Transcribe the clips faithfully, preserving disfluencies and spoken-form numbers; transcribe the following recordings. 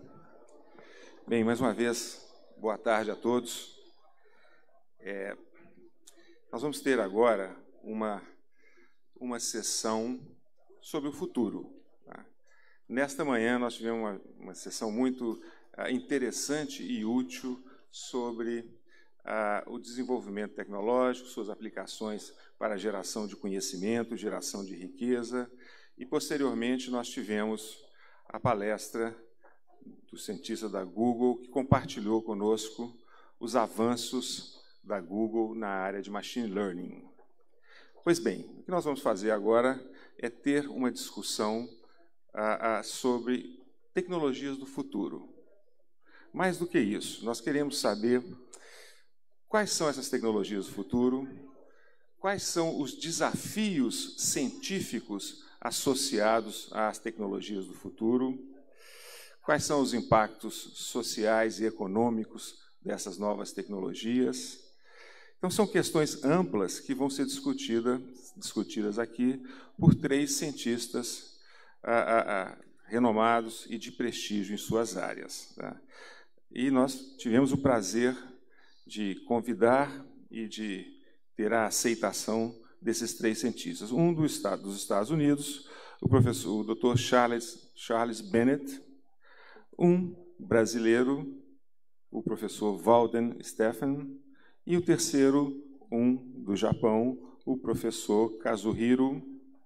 Bem, mais uma vez, boa tarde a todos. É, nós vamos ter agora uma, uma sessão sobre o futuro. Tá? Nesta manhã, nós tivemos uma, uma sessão muito uh, interessante e útil sobre uh, o desenvolvimento tecnológico, suas aplicações para a geração de conhecimento, geração de riqueza, e, posteriormente, nós tivemos a palestra do cientista da Google, que compartilhou conosco os avanços da Google na área de Machine Learning. Pois bem, o que nós vamos fazer agora é ter uma discussão ah, ah, sobre tecnologias do futuro. Mais do que isso, nós queremos saber quais são essas tecnologias do futuro, quais são os desafios científicos associados às tecnologias do futuro, quais são os impactos sociais e econômicos dessas novas tecnologias. Então, são questões amplas que vão ser discutidas, discutidas aqui por três cientistas ah, ah, ah, renomados e de prestígio em suas áreas. Tá? E nós tivemos o prazer de convidar e de ter a aceitação desses três cientistas. Um do estado, dos Estados Unidos, o professor, o doutor Charles, Charles Bennett, um brasileiro, o professor Walden Stephan, e o terceiro, um do Japão, o professor Kazuhiro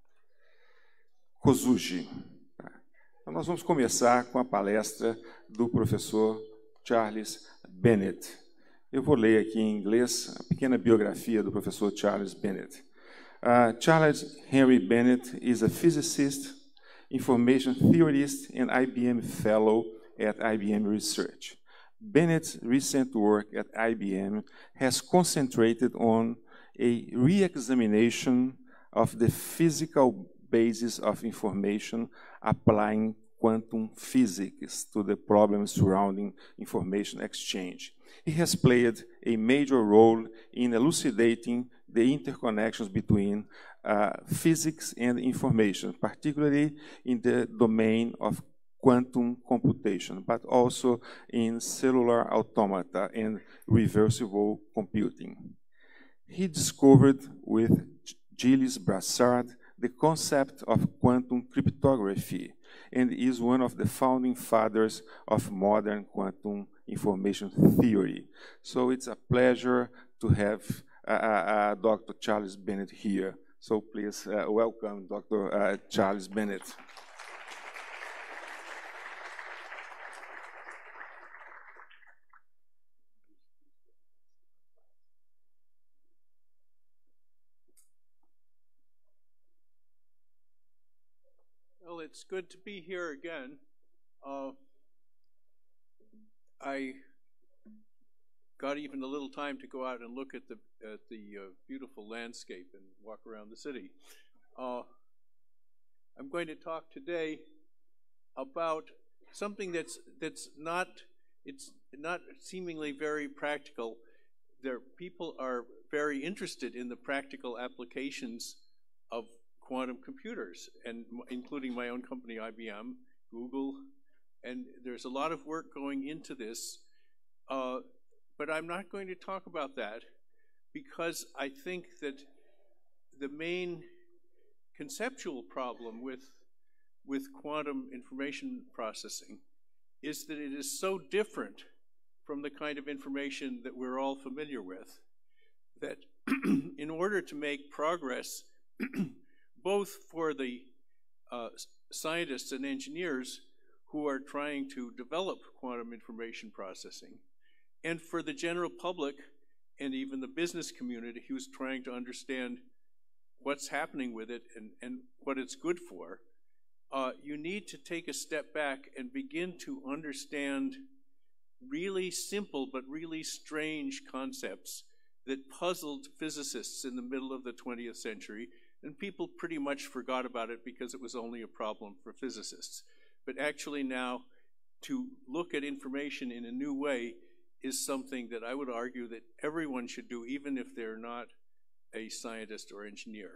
Kozuji. Então, nós vamos começar com a palestra do professor Charles Bennett. Eu vou ler aqui em inglês a pequena biografia do professor Charles Bennett. Uh, Charles Henry Bennett is a physicist, information theorist, and I B M fellow at I B M Research. Bennett's recent work at I B M has concentrated on a re-examination of the physical basis of information applying quantum physics to the problems surrounding information exchange. He has played a major role in elucidating the interconnections between uh, physics and information, particularly in the domain of quantum computation, but also in cellular automata and reversible computing. He discovered with Gilles Brassard the concept of quantum cryptography and is one of the founding fathers of modern quantum information theory. So it's a pleasure to have uh, uh, Doctor Charles Bennett here. So please uh, welcome Doctor Uh, Charles Bennett. Well, it's good to be here again. Uh, I got even a little time to go out and look at the at the uh, beautiful landscape and walk around the city. Uh, I'm going to talk today about something that's that's not it's not seemingly very practical. There, people are very interested in the practical applications of quantum computers, and including my own company, I B M, Google, and there's a lot of work going into this, uh, but I'm not going to talk about that because I think that the main conceptual problem with, with quantum information processing is that it is so different from the kind of information that we're all familiar with, that in order to make progress both for the uh, scientists and engineers who are trying to develop quantum information processing, and for the general public and even the business community who's trying to understand what's happening with it and, and what it's good for, uh, you need to take a step back and begin to understand really simple but really strange concepts that puzzled physicists in the middle of the twentieth century. And people pretty much forgot about it because it was only a problem for physicists. But actually now, to look at information in a new way is something that I would argue that everyone should do, even if they're not a scientist or engineer.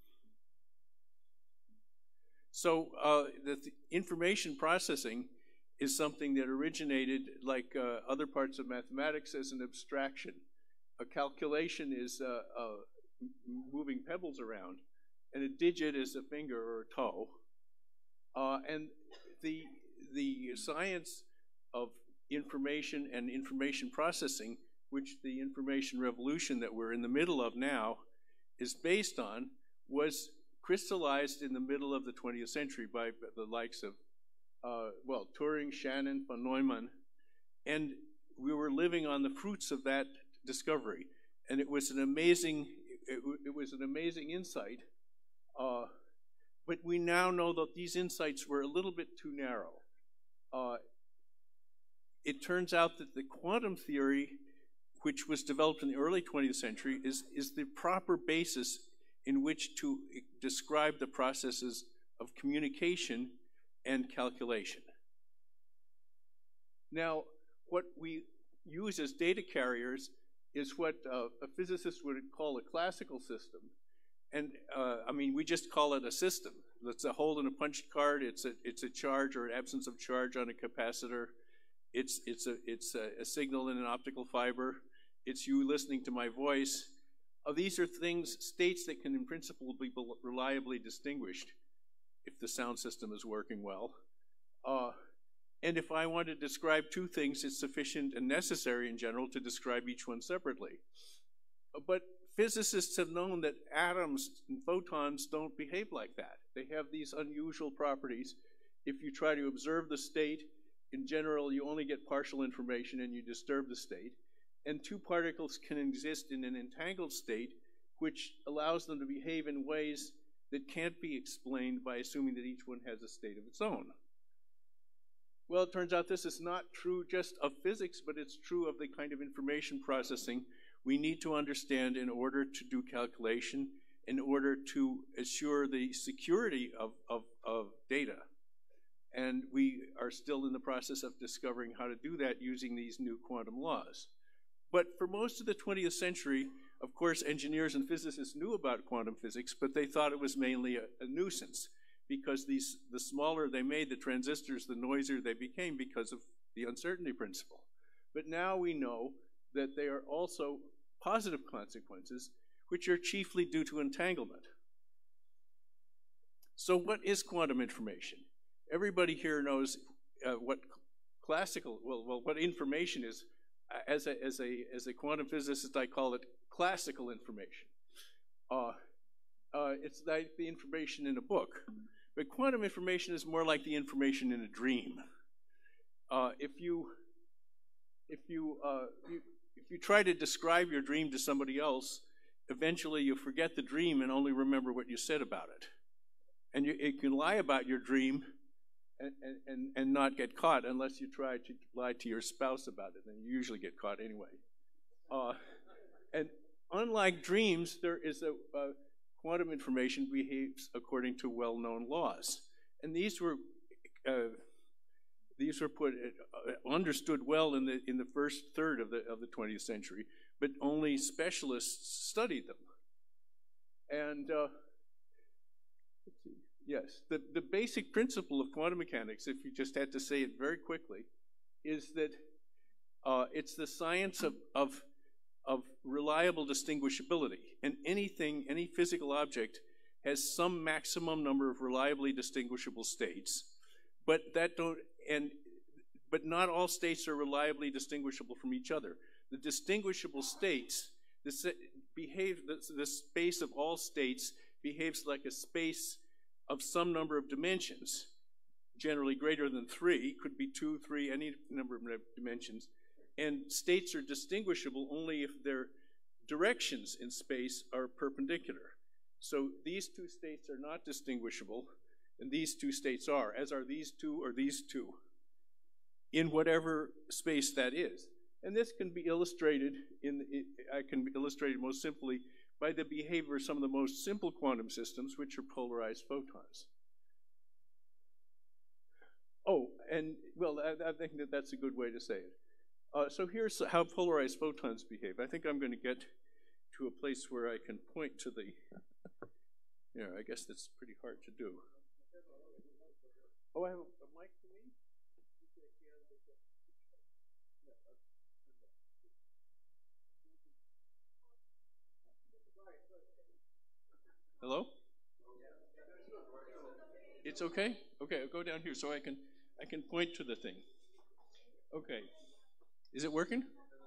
So uh, the th information processing is something that originated, like uh, other parts of mathematics, as an abstraction. A calculation is uh, uh, moving pebbles around, and a digit is a finger or a toe. Uh, and the, the science of information and information processing, which the information revolution that we're in the middle of now is based on, was crystallized in the middle of the twentieth century by the likes of, uh, well, Turing, Shannon, von Neumann, and we were living on the fruits of that discovery. And it was an amazing, it, it was an amazing insight, uh, but we now know that these insights were a little bit too narrow. Uh, it turns out that the quantum theory, which was developed in the early twentieth century, is, is the proper basis in which to describe the processes of communication and calculation. Now, what we use as data carriers is what uh, a physicist would call a classical system. And uh, I mean, we just call it a system. It's a hole in a punch card, it's a, it's a charge or an absence of charge on a capacitor, it's, it's, a, it's a, a signal in an optical fiber, it's you listening to my voice. Uh, these are things, states that can in principle be reliably distinguished if the sound system is working well. Uh, and if I want to describe two things, it's sufficient and necessary in general to describe each one separately. Uh, but physicists have known that atoms and photons don't behave like that. They have these unusual properties. If you try to observe the state, in general, you only get partial information and you disturb the state. And two particles can exist in an entangled state, which allows them to behave in ways that can't be explained by assuming that each one has a state of its own. Well, it turns out this is not true just of physics, but it's true of the kind of information processing we need to understand in order to do calculation, in order to assure the security of, of, of data. And we are still in the process of discovering how to do that using these new quantum laws. But for most of the twentieth century, of course, engineers and physicists knew about quantum physics, but they thought it was mainly a, a nuisance, because these, the smaller they made the transistors, the noisier they became because of the uncertainty principle. But now we know that they are also positive consequences, which are chiefly due to entanglement. So what is quantum information? Everybody here knows uh, what classical, well, well, what information is. As a, as, a, as a quantum physicist, I call it classical information. Uh, uh, it's like the information in a book. But quantum information is more like the information in a dream. Uh, if you, if you, uh, you, if you try to describe your dream to somebody else, eventually you forget the dream and only remember what you said about it. And you, you can lie about your dream And, and, and not get caught unless you try to lie to your spouse about it, and you usually get caught anyway. Uh, and unlike dreams, there is a, uh, quantum information behaves according to well-known laws. And these were, uh, these were put, uh, understood well in the, in the first third of the, of the twentieth century, but only specialists studied them. And uh, let's see. Yes, the, the basic principle of quantum mechanics, if you just had to say it very quickly, is that uh, it's the science of, of, of reliable distinguishability. And anything, any physical object has some maximum number of reliably distinguishable states, but that don't, and, but not all states are reliably distinguishable from each other. The distinguishable states, the, behave, the, the space of all states behaves like a space of some number of dimensions, generally greater than three, could be two, three, any number of dimensions. And states are distinguishable only if their directions in space are perpendicular. So these two states are not distinguishable, and these two states are, as are these two or these two, in whatever space that is. And this can be illustrated, in, I can illustrate it most simply by the behavior of some of the most simple quantum systems, which are polarized photons. Oh, and well, I, I think that that's a good way to say it. Uh, so here's how polarized photons behave. I think I'm going to get to a place where I can point to the, you know, I guess that's pretty hard to do. Oh, I have a, a mic for me? It's okay? Okay, I'll go down here so I can I can point to the thing. Okay. Is it working?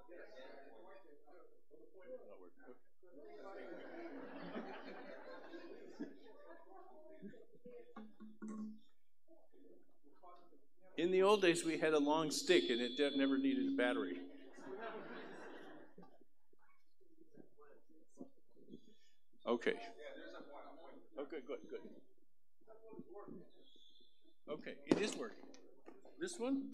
In the old days, we had a long stick, and it never needed a battery. Okay. Oh, good, good, good. Okay, it is working. This one?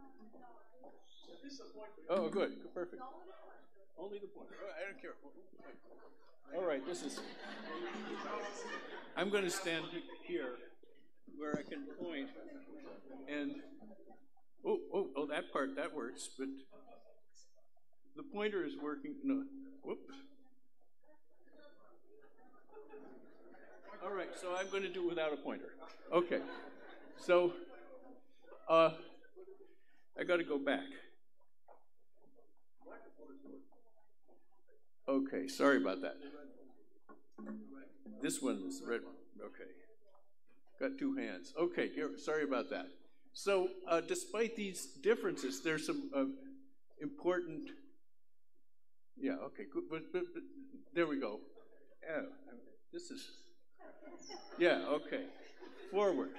Oh, good, perfect. Only the pointer. Oh, I don't care. All right, this is. I'm going to stand here where I can point, and oh, oh, oh, that part that works, but the pointer is working. No, whoops. All right, so I'm going to do it without a pointer. Okay, so uh, I got to go back. Okay, sorry about that. This one is red. Okay, got two hands. Okay, here, sorry about that. So uh, despite these differences, there's some uh, important. Yeah. Okay. Good. But, but, but there we go. Oh, this is. Yeah, okay. Forward.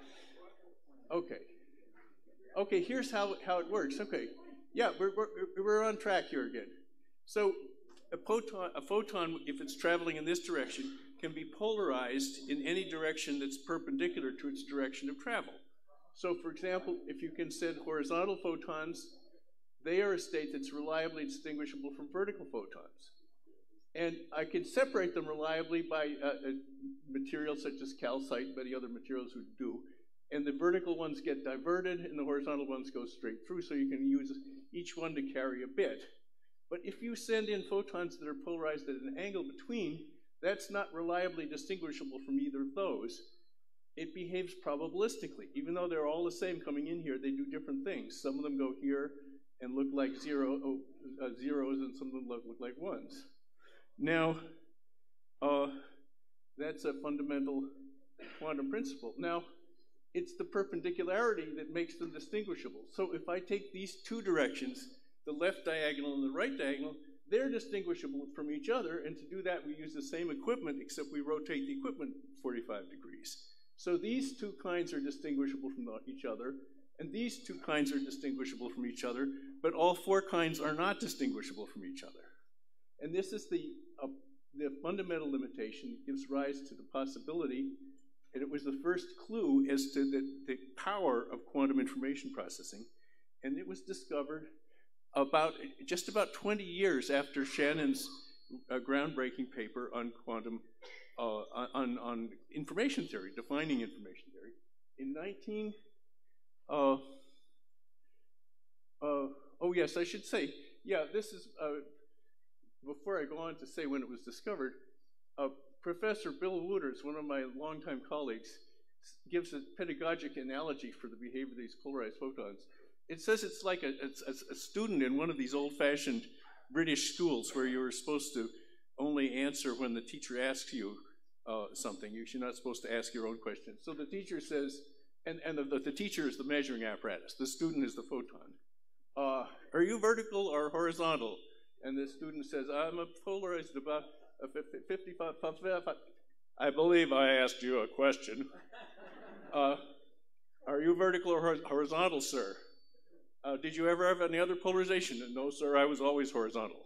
Okay. Okay, here's how, how it works. Okay. Yeah, we're, we're, we're on track here again. So a photon, a photon, if it's traveling in this direction, can be polarized in any direction that's perpendicular to its direction of travel. So for example, if you can send horizontal photons, they are a state that's reliably distinguishable from vertical photons. And I can separate them reliably by uh, uh, materials such as calcite, many other materials would do. And the vertical ones get diverted, and the horizontal ones go straight through, so you can use each one to carry a bit. But if you send in photons that are polarized at an angle between, that's not reliably distinguishable from either of those. It behaves probabilistically. Even though they're all the same coming in here, they do different things. Some of them go here and look like zero, oh, uh, zeros, and some of them look, look like ones. Now, uh, that's a fundamental quantum principle. Now, it's the perpendicularity that makes them distinguishable. So if I take these two directions, the left diagonal and the right diagonal, they're distinguishable from each other, and to do that, we use the same equipment, except we rotate the equipment forty-five degrees. So these two kinds are distinguishable from each other, and these two kinds are distinguishable from each other, but all four kinds are not distinguishable from each other. And this is the, uh, the fundamental limitation that gives rise to the possibility, and it was the first clue as to the, the power of quantum information processing, and it was discovered about just about twenty years after Shannon's uh, groundbreaking paper on quantum, uh, on, on information theory, defining information theory. In nineteen, uh, uh, oh yes, I should say, yeah, this is, uh, before I go on to say when it was discovered, uh, Professor Bill Wooters, one of my longtime colleagues, gives a pedagogic analogy for the behavior of these polarized photons. It says it's like a, a, a student in one of these old-fashioned British schools where you're supposed to only answer when the teacher asks you uh, something. You're not supposed to ask your own questions. So the teacher says, and, and the, the teacher is the measuring apparatus. The student is the photon. Uh, are you vertical or horizontal? And the student says, I'm a polarized about a fifty-five. I believe I asked you a question. Uh, are you vertical or horizontal, sir? Uh, did you ever have any other polarization? And no, sir, I was always horizontal.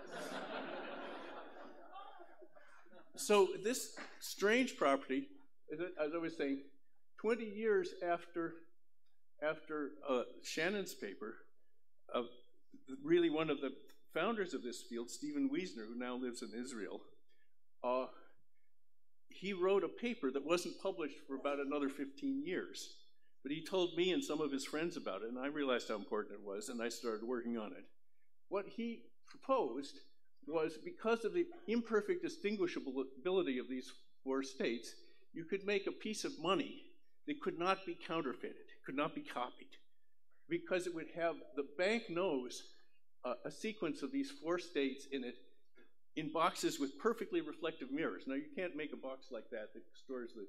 So this strange property, as I was saying, twenty years after, after uh, Shannon's paper, uh, really one of the founders of this field, Stephen Wiesner, who now lives in Israel, uh, he wrote a paper that wasn't published for about another fifteen years. But he told me and some of his friends about it, and I realized how important it was, and I started working on it. What he proposed was, because of the imperfect distinguishability of these four states, you could make a piece of money that could not be counterfeited, could not be copied, because it would have, the bank knows uh, a sequence of these four states in it in boxes with perfectly reflective mirrors. Now, you can't make a box like that that stores the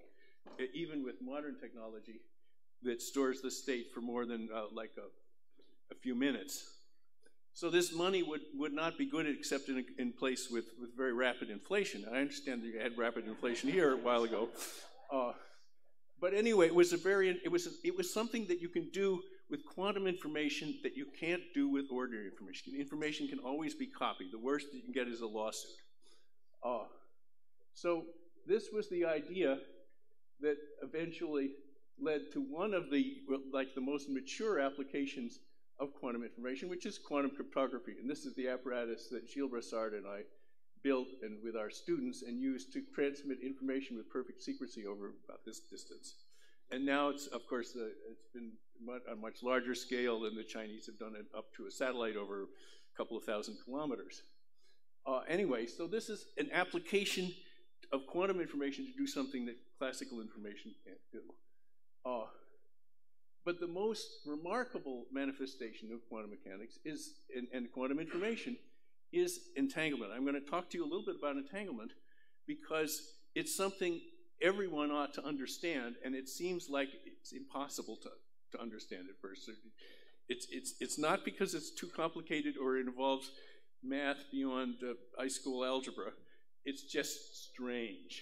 even with modern technology that stores the state for more than uh, like a, a few minutes. So this money would, would not be good except in, in place with, with very rapid inflation. I understand that you had rapid inflation here a while ago. Uh, but anyway, it was a very, it was, it was something that you can do with quantum information that you can't do with ordinary information. Information can always be copied. The worst that you can get is a lawsuit. Uh, so this was the idea that eventually led to one of the, like the most mature applications of quantum information, which is quantum cryptography. And this is the apparatus that Gilles Brassard and I built and with our students and used to transmit information with perfect secrecy over about this distance. And now it's, of course, uh, it's been much, on a much larger scale, and the Chinese have done it up to a satellite over a couple of thousand kilometers. Uh, anyway, so this is an application of quantum information to do something that classical information can't do. Uh, but the most remarkable manifestation of quantum mechanics is, and, and quantum information is entanglement. I'm going to talk to you a little bit about entanglement because it's something everyone ought to understand, and it seems like it's impossible to, to understand at first. It's, it's, it's not because it's too complicated or it involves math beyond uh, high school algebra. It's just strange.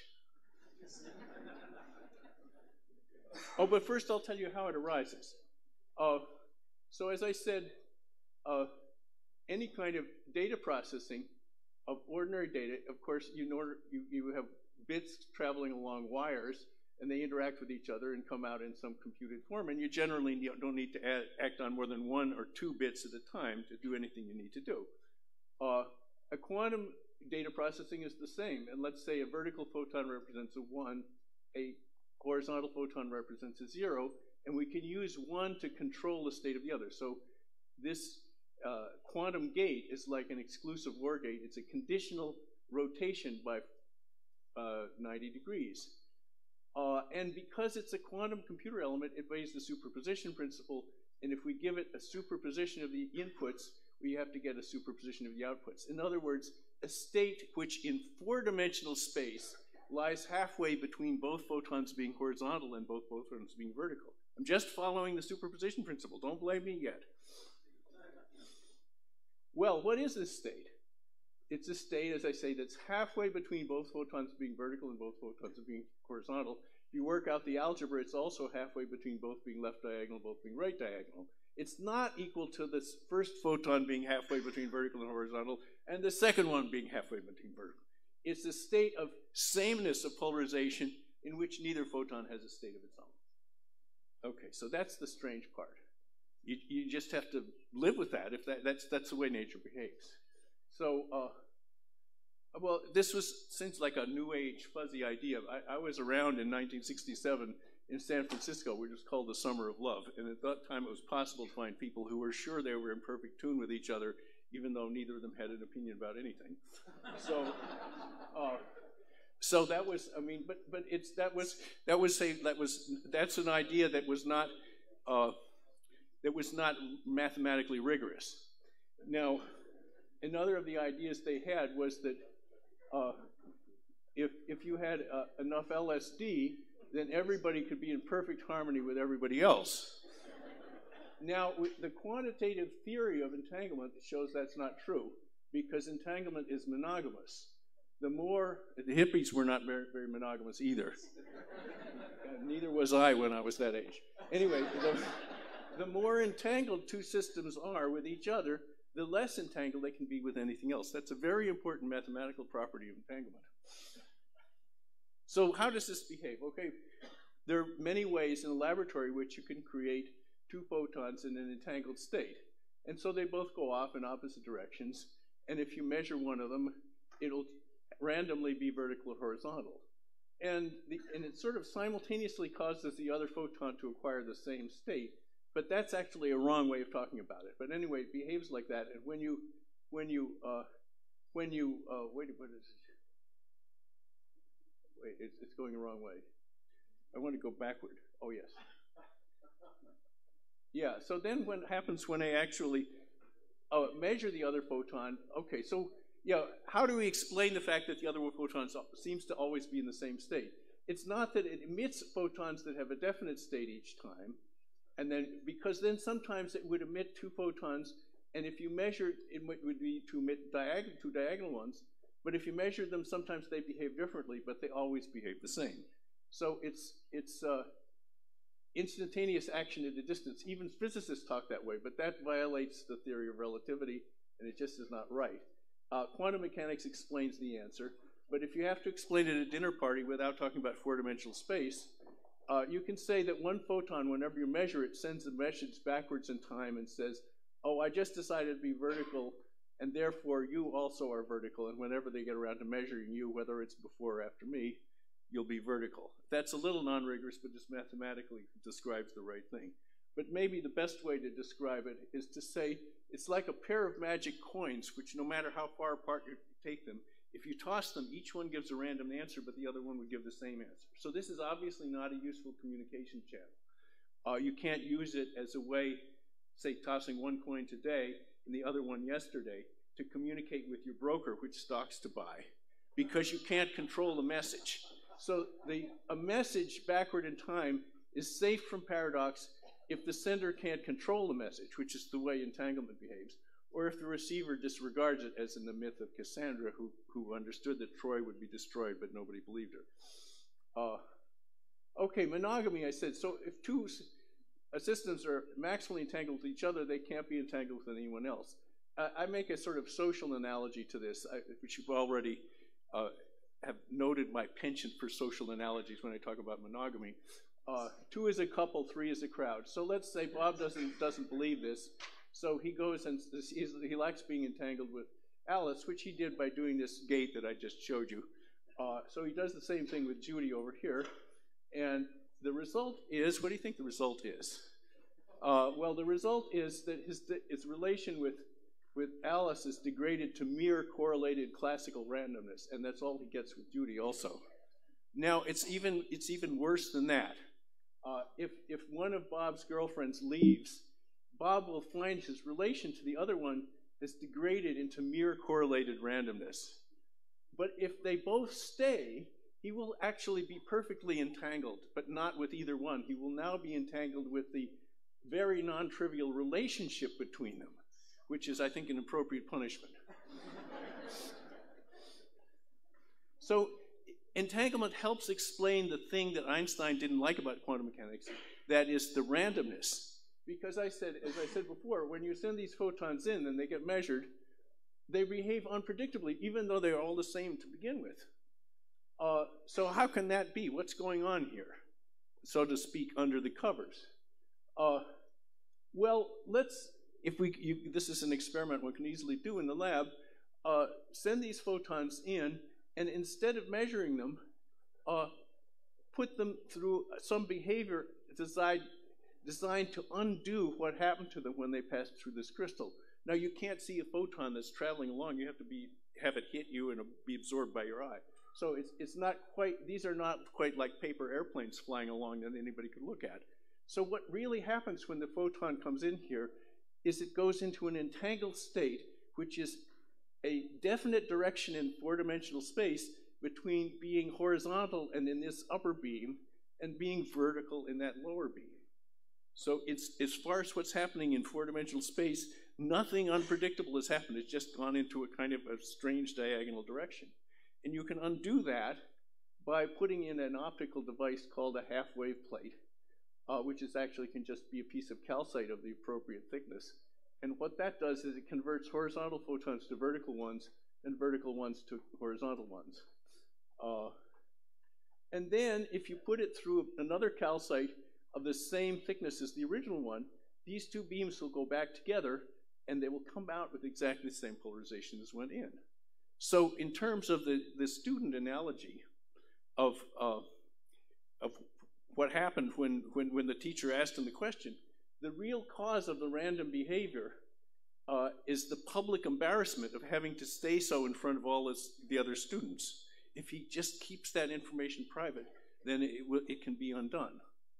Oh, but first I'll tell you how it arises. Uh, so as I said, uh, any kind of data processing of ordinary data, of course, you, know, you, you have bits traveling along wires, and they interact with each other and come out in some computed form, and you generally don't need to add, act on more than one or two bits at a time to do anything you need to do. Uh, a quantum data processing is the same, and let's say a vertical photon represents a one, a horizontal photon represents a zero, and we can use one to control the state of the other. So this uh, quantum gate is like an exclusive OR gate. It's a conditional rotation by uh, ninety degrees. Uh, and because it's a quantum computer element, it obeys the superposition principle, and if we give it a superposition of the inputs, we have to get a superposition of the outputs. In other words, a state which in four-dimensional space lies halfway between both photons being horizontal and both photons being vertical. I'm just following the superposition principle. Don't blame me yet. Well, what is this state? It's a state, as I say, that's halfway between both photons being vertical and both photons being horizontal. If you work out the algebra, it's also halfway between both being left diagonal and both being right diagonal. It's not equal to this first photon being halfway between vertical and horizontal and the second one being halfway between vertical. It's a state of sameness of polarization in which neither photon has a state of its own. Okay, so that's the strange part. You, you just have to live with that if that, that's, that's the way nature behaves. So, uh, well, this was, seems like a new age fuzzy idea. I, I was around in nineteen sixty-seven in San Francisco, which was called the Summer of Love. And at that time, it was possible to find people who were sure they were in perfect tune with each other, even though neither of them had an opinion about anything. So, uh, so that was, I mean, but but it's that was that was a that was that's an idea that was not uh, that was not mathematically rigorous. Now, another of the ideas they had was that uh, if if you had uh, enough L S D, then everybody could be in perfect harmony with everybody else. Now, the quantitative theory of entanglement shows that's not true, because entanglement is monogamous. The more, the hippies were not very, very monogamous either. And neither was I when I was that age. Anyway, the, the more entangled two systems are with each other, the less entangled they can be with anything else. That's a very important mathematical property of entanglement. So how does this behave? Okay, there are many ways in a laboratory which you can create two photons in an entangled state. And so they both go off in opposite directions. And if you measure one of them, it'll randomly be vertical or horizontal. And, the, and it sort of simultaneously causes the other photon to acquire the same state. But that's actually a wrong way of talking about it. But anyway, it behaves like that. And when you, when you, uh, when you, uh, wait, what is it? Wait, it's, it's going the wrong way. I want to go backward. Oh, yes. Yeah, so then what happens when I actually uh, measure the other photon? Okay, so yeah, how do we explain the fact that the other photon seems to always be in the same state? it's not that it emits photons that have a definite state each time, and then, because then sometimes it would emit two photons, and if you measure, it would be to emit diagonal, two diagonal ones, but if you measure them, sometimes they behave differently, but they always behave the same. So it's, it's uh, instantaneous action at a distance. Even physicists talk that way, but that violates the theory of relativity, and it just is not right. Uh, quantum mechanics explains the answer, but if you have to explain it at a dinner party without talking about four-dimensional space, uh, you can say that one photon, whenever you measure it, sends a message backwards in time and says, oh, I just decided to be vertical, and therefore you also are vertical, and whenever they get around to measuring you, whether it's before or after me, you'll be vertical. That's a little non-rigorous, but just mathematically describes the right thing. But maybe the best way to describe it is to say it's like a pair of magic coins, which no matter how far apart you take them, if you toss them, each one gives a random answer, but the other one would give the same answer. So this is obviously not a useful communication channel. Uh, you can't use it as a way, say, tossing one coin today and the other one yesterday, to communicate with your broker which stocks to buy, because you can't control the message. So the, a message backward in time is safe from paradox if the sender can't control the message, which is the way entanglement behaves, or if the receiver disregards it, as in the myth of Cassandra, who, who understood that Troy would be destroyed, but nobody believed her. Uh, okay, monogamy, I said. So if two systems are maximally entangled with each other, they can't be entangled with anyone else. Uh, I make a sort of social analogy to this, I, which you've already uh, have noted my penchant for social analogies when I talk about monogamy. Uh, two is a couple, three is a crowd. So let's say Bob doesn't, doesn't believe this. So he goes and he likes being entangled with Alice, which he did by doing this gate that I just showed you. Uh, so he does the same thing with Judy over here. And the result is, what do you think the result is? Uh, well, the result is that his, his relation with, with Alice is degraded to mere correlated classical randomness. And that's all he gets with Judy also. Now, it's even, it's even worse than that. Uh, if, if one of Bob's girlfriends leaves, Bob will find his relation to the other one is degraded into mere correlated randomness. But if they both stay, he will actually be perfectly entangled, but not with either one. He will now be entangled with the very non-trivial relationship between them, which is, I think, an appropriate punishment. So entanglement helps explain the thing that Einstein didn't like about quantum mechanics, that is the randomness. Because I said, as I said before, when you send these photons in and they get measured, they behave unpredictably, even though they're all the same to begin with. Uh, so how can that be? What's going on here, so to speak, under the covers? Uh, well, let's, if we, you, this is an experiment we can easily do in the lab, uh, send these photons in, and instead of measuring them, uh, put them through some behavior designed designed to undo what happened to them when they passed through this crystal. Now, you can't see a photon that's traveling along. You have to be, have it hit you and be absorbed by your eye. So it's, it's not quite, these are not quite like paper airplanes flying along that anybody could look at. So what really happens when the photon comes in here is it goes into an entangled state, which is a definite direction in four-dimensional space between being horizontal and in this upper beam and being vertical in that lower beam. So it's, as far as what's happening in four-dimensional space, nothing unpredictable has happened. It's just gone into a kind of a strange diagonal direction. And you can undo that by putting in an optical device called a half-wave plate, uh, which is actually can just be a piece of calcite of the appropriate thickness. And what that does is it converts horizontal photons to vertical ones and vertical ones to horizontal ones. Uh, and then if you put it through another calcite of the same thickness as the original one, these two beams will go back together and they will come out with exactly the same polarization as went in. So in terms of the, the student analogy of, uh, of what happened when, when, when the teacher asked him the question, the real cause of the random behavior uh, is the public embarrassment of having to stay so in front of all his, the other students. If he just keeps that information private, then it, it can be undone.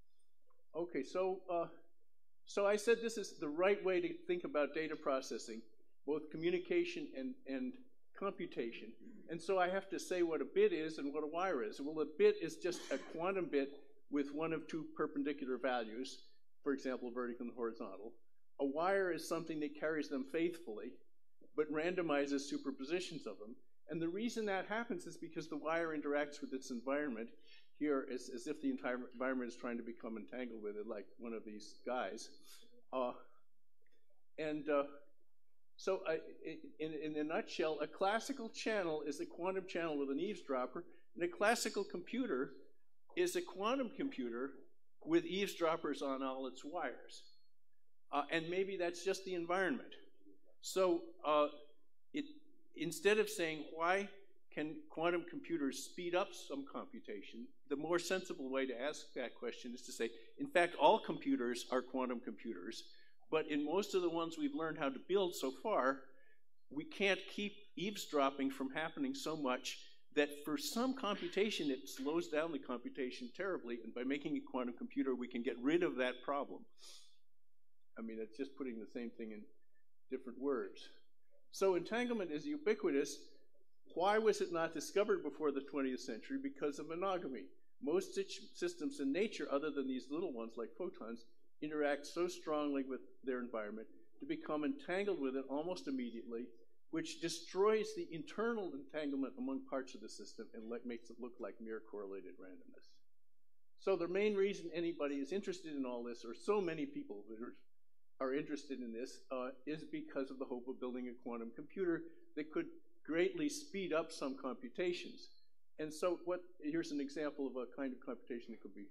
Okay, so, uh, so I said this is the right way to think about data processing, both communication and, and computation. And so I have to say what a bit is and what a wire is. Well, a bit is just a quantum bit with one of two perpendicular values, for example, vertical and horizontal. A wire is something that carries them faithfully, but randomizes superpositions of them. And the reason that happens is because the wire interacts with its environment here as, as if the entire environment is trying to become entangled with it, like one of these guys. Uh, and uh, so I, in, in a nutshell, a classical channel is a quantum channel with an eavesdropper, and a classical computer is a quantum computer with eavesdroppers on all its wires. Uh, and maybe that's just the environment. So uh, it, instead of saying, why can quantum computers speed up some computation, the more sensible way to ask that question is to say, in fact, all computers are quantum computers, but in most of the ones we've learned how to build so far, we can't keep eavesdropping from happening so much that for some computation, it slows down the computation terribly, and by making a quantum computer, we can get rid of that problem. I mean, it's just putting the same thing in different words. So entanglement is ubiquitous. Why was it not discovered before the twentieth century? Because of monogamy. Most systems in nature, other than these little ones like photons, interact so strongly with their environment to become entangled with it almost immediately, which destroys the internal entanglement among parts of the system and makes it look like mere correlated randomness. So the main reason anybody is interested in all this, or so many people are interested in this, uh, is because of the hope of building a quantum computer that could greatly speed up some computations. And so what, here's an example of a kind of computation that could be.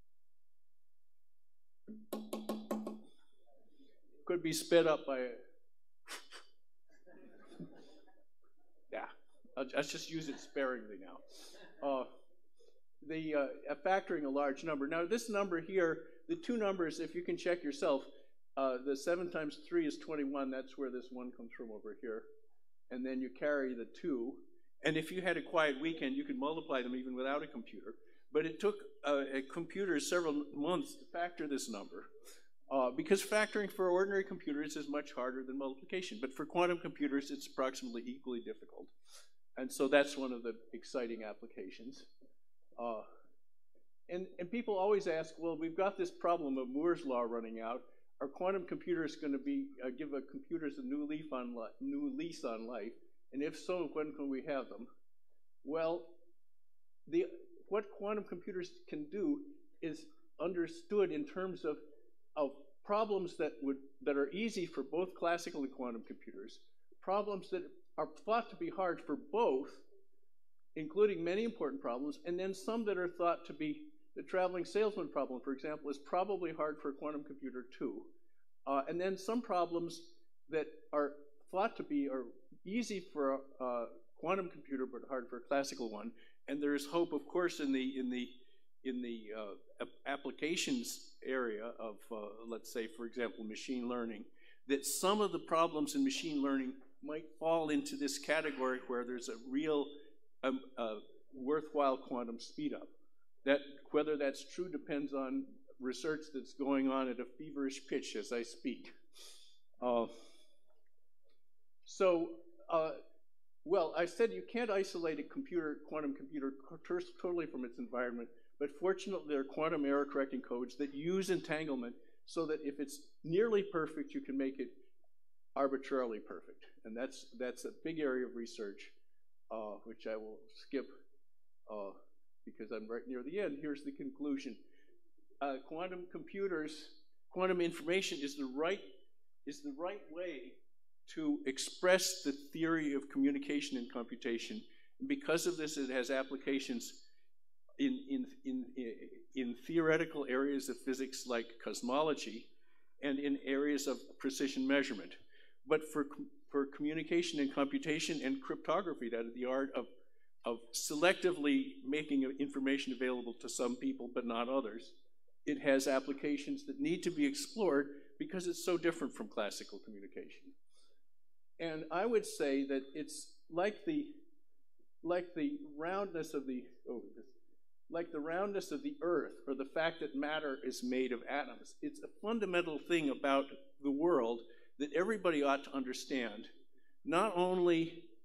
Could be sped up by a, yeah, I'll, I'll just use it sparingly now. Uh, the uh, factoring a large number. Now this number here, the two numbers, if you can check yourself, uh, the seven times three is twenty-one, that's where this one comes from over here. And then you carry the two. And if you had a quiet weekend, you could multiply them even without a computer. But it took uh, a computer several months to factor this number. Uh, because factoring for ordinary computers is much harder than multiplication. But for quantum computers, it's approximately equally difficult. And so that's one of the exciting applications. Uh, and, and people always ask, well, we've got this problem of Moore's law running out. Are quantum computers going to be uh, give a computers a new leaf on li new lease on life? And if so, when can we have them? Well, the what quantum computers can do is understood in terms of of problems that would that are easy for both classical and quantum computers, problems that are thought to be hard for both, including many important problems, and then some that are thought to be the traveling salesman problem, for example, is probably hard for a quantum computer too. Uh, and then some problems that are thought to be are easy for a, a quantum computer but hard for a classical one. And there is hope, of course, in the in the in the uh, applications area of, uh, let's say, for example, machine learning, that some of the problems in machine learning might fall into this category where there's a real um, uh, worthwhile quantum speed up. That, whether that's true depends on research that's going on at a feverish pitch as I speak. Uh, so, uh, well, I said you can't isolate a computer, quantum computer totally from its environment, but fortunately there are quantum error correcting codes that use entanglement so that if it's nearly perfect, you can make it arbitrarily perfect. And that's, that's a big area of research, uh, which I will skip. Uh, because I'm right near the end. Here's the conclusion. Uh, quantum computers, quantum information is the right, is the right way to express the theory of communication and computation. And because of this, it has applications in, in, in, in theoretical areas of physics like cosmology and in areas of precision measurement. But for, for communication and computation and cryptography, that is the art of of selectively making information available to some people but not others, it has applications that need to be explored because it's so different from classical communication. And I would say that it's like the, like the roundness of the, oh, like the roundness of the Earth, or the fact that matter is made of atoms. It's a fundamental thing about the world that everybody ought to understand, not only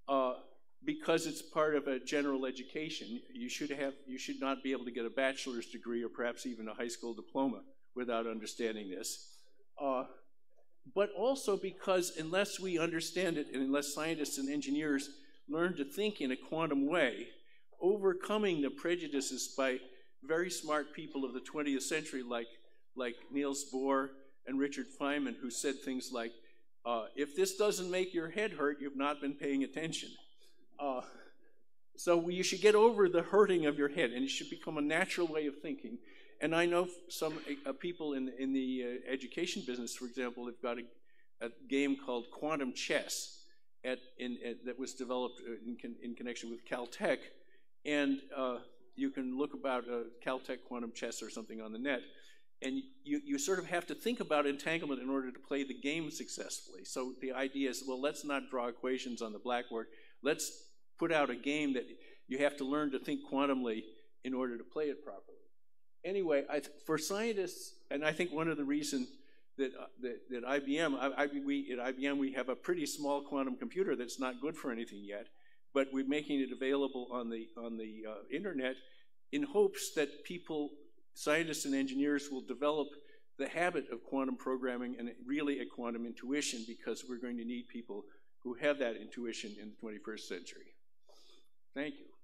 uh, because it's part of a general education. You should have, you should not be able to get a bachelor's degree or perhaps even a high school diploma without understanding this. Uh, but also because unless we understand it and unless scientists and engineers learn to think in a quantum way, overcoming the prejudices by very smart people of the twentieth century like, like Niels Bohr and Richard Feynman, who said things like, uh, if this doesn't make your head hurt, you've not been paying attention. Uh, so you should get over the hurting of your head, and it should become a natural way of thinking. And I know some uh, people in, in the uh, education business, for example, have got a, a game called Quantum Chess at, in, at, that was developed in, con, in connection with Caltech. And uh, you can look about uh, Caltech Quantum Chess or something on the net. And you, you sort of have to think about entanglement in order to play the game successfully. So the idea is, well, let's not draw equations on the blackboard. Let's put out a game that you have to learn to think quantumly in order to play it properly. Anyway, I, for scientists, and I think one of the reasons that, uh, that, that I B M, I, I, we, at I B M we have a pretty small quantum computer that's not good for anything yet, but we're making it available on the, on the uh, internet in hopes that people, scientists and engineers, will develop the habit of quantum programming and really a quantum intuition, because we're going to need people who have that intuition in the twenty-first century. Thank you.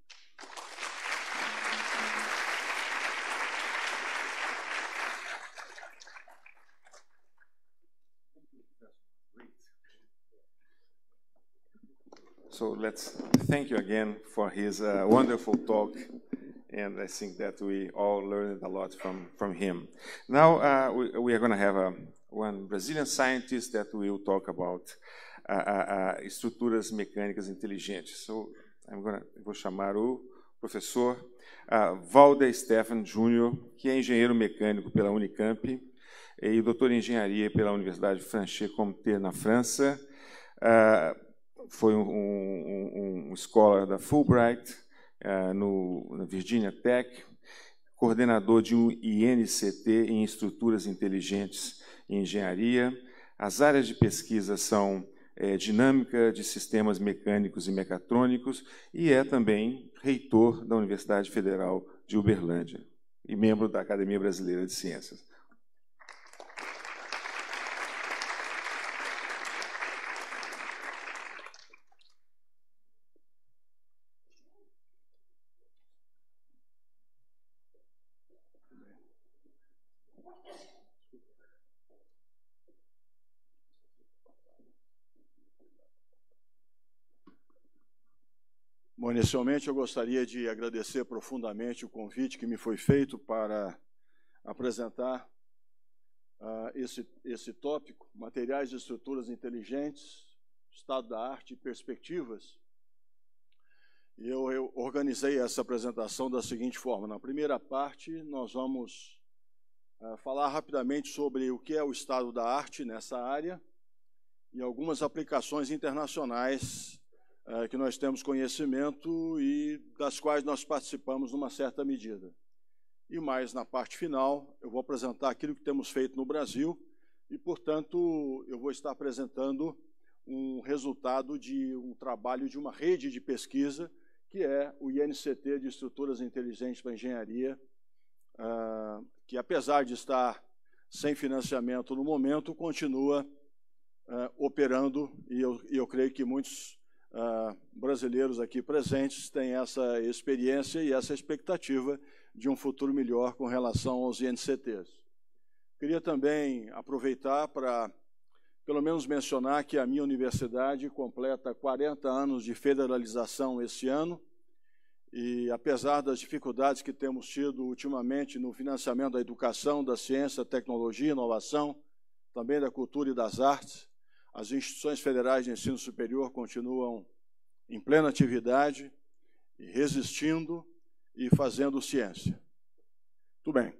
So let's thank you again for his uh, wonderful talk, and I think that we all learned a lot from, from him. Now uh, we, we are going to have a, one Brazilian scientist that will talk about uh, uh, estruturas mecânicas inteligentes. So I'm gonna, eu vou chamar o professor uh, Valder Stephan Júnior, que é engenheiro mecânico pela Unicamp e doutor em engenharia pela Universidade Franche Comté, na França. Uh, foi um, um, um scholar da Fulbright, uh, no, na Virginia Tech, coordenador de um I N C T em estruturas inteligentes e engenharia. As áreas de pesquisa são é, dinâmica de sistemas mecânicos e mecatrônicos, e é também reitor da Universidade Federal de Uberlândia e membro da Academia Brasileira de Ciências. Bom, inicialmente eu gostaria de agradecer profundamente o convite que me foi feito para apresentar uh, esse, esse tópico, materiais de estruturas inteligentes, estado da arte e perspectivas. E eu, eu organizei essa apresentação da seguinte forma: na primeira parte nós vamos uh, falar rapidamente sobre o que é o estado da arte nessa área e algumas aplicações internacionais Uh, que nós temos conhecimento e das quais nós participamos numa certa medida. E mais na parte final, eu vou apresentar aquilo que temos feito no Brasil e, portanto, eu vou estar apresentando um resultado de um trabalho de uma rede de pesquisa, que é o I N C T de Estruturas Inteligentes para Engenharia, uh, que, apesar de estar sem financiamento no momento, continua uh, operando, e eu, e eu creio que muitos Uh, brasileiros aqui presentes têm essa experiência e essa expectativa de um futuro melhor com relação aos I N C Ts. Queria também aproveitar para, pelo menos, mencionar que a minha universidade completa quarenta anos de federalização esse ano, e apesar das dificuldades que temos tido ultimamente no financiamento da educação, da ciência, tecnologia e inovação, também da cultura e das artes, as instituições federais de ensino superior continuam em plena atividade, e resistindo e fazendo ciência. Muito bem.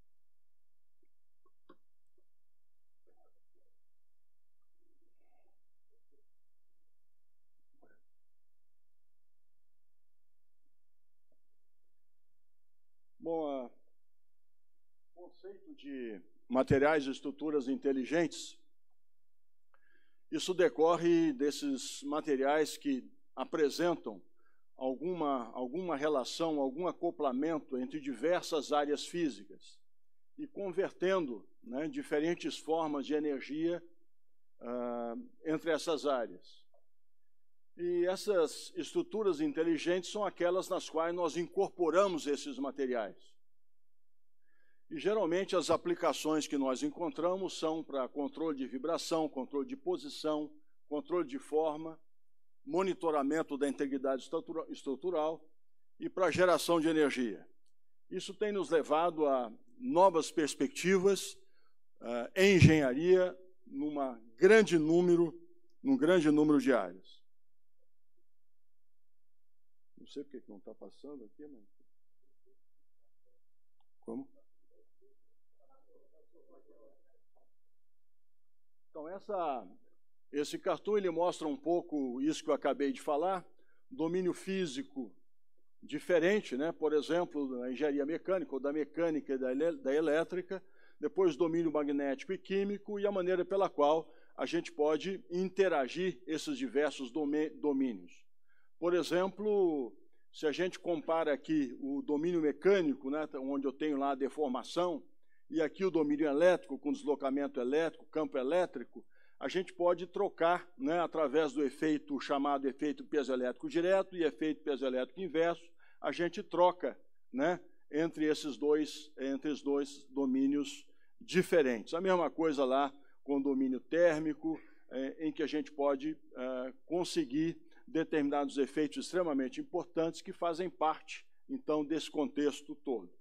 Bom, o conceito de materiais e estruturas inteligentes, isso decorre desses materiais que apresentam alguma, alguma relação, algum acoplamento entre diversas áreas físicas e convertendo, né, diferentes formas de energia uh, entre essas áreas. E essas estruturas inteligentes são aquelas nas quais nós incorporamos esses materiais. E, geralmente, as aplicações que nós encontramos são para controle de vibração, controle de posição, controle de forma, monitoramento da integridade estrutural e para geração de energia. Isso tem nos levado a novas perspectivas uh, em engenharia numa grande número, num grande número de áreas. Não sei porque não está passando aqui, mas... Como? Então, essa, esse cartoon ele mostra um pouco isso que eu acabei de falar, domínio físico diferente, né? Por exemplo, da engenharia mecânica, ou da mecânica e da, da elétrica, depois domínio magnético e químico, e a maneira pela qual a gente pode interagir esses diversos domínios. Por exemplo, se a gente compara aqui o domínio mecânico, né, onde eu tenho lá a deformação, e aqui o domínio elétrico, com deslocamento elétrico, campo elétrico, a gente pode trocar, né, através do efeito chamado efeito piezoelétrico direto e efeito piezoelétrico inverso, a gente troca, né, entre esses dois, entre os dois domínios diferentes. A mesma coisa lá com o domínio térmico, eh, em que a gente pode eh, conseguir determinados efeitos extremamente importantes que fazem parte, então, desse contexto todo.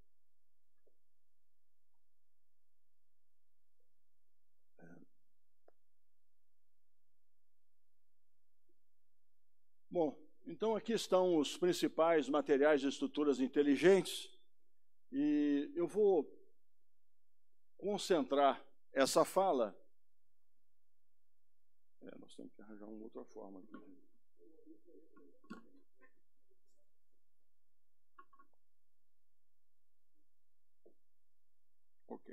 Bom, então aqui estão os principais materiais de estruturas inteligentes e eu vou concentrar essa fala. É, nós temos que arranjar uma outra forma aqui. Ok.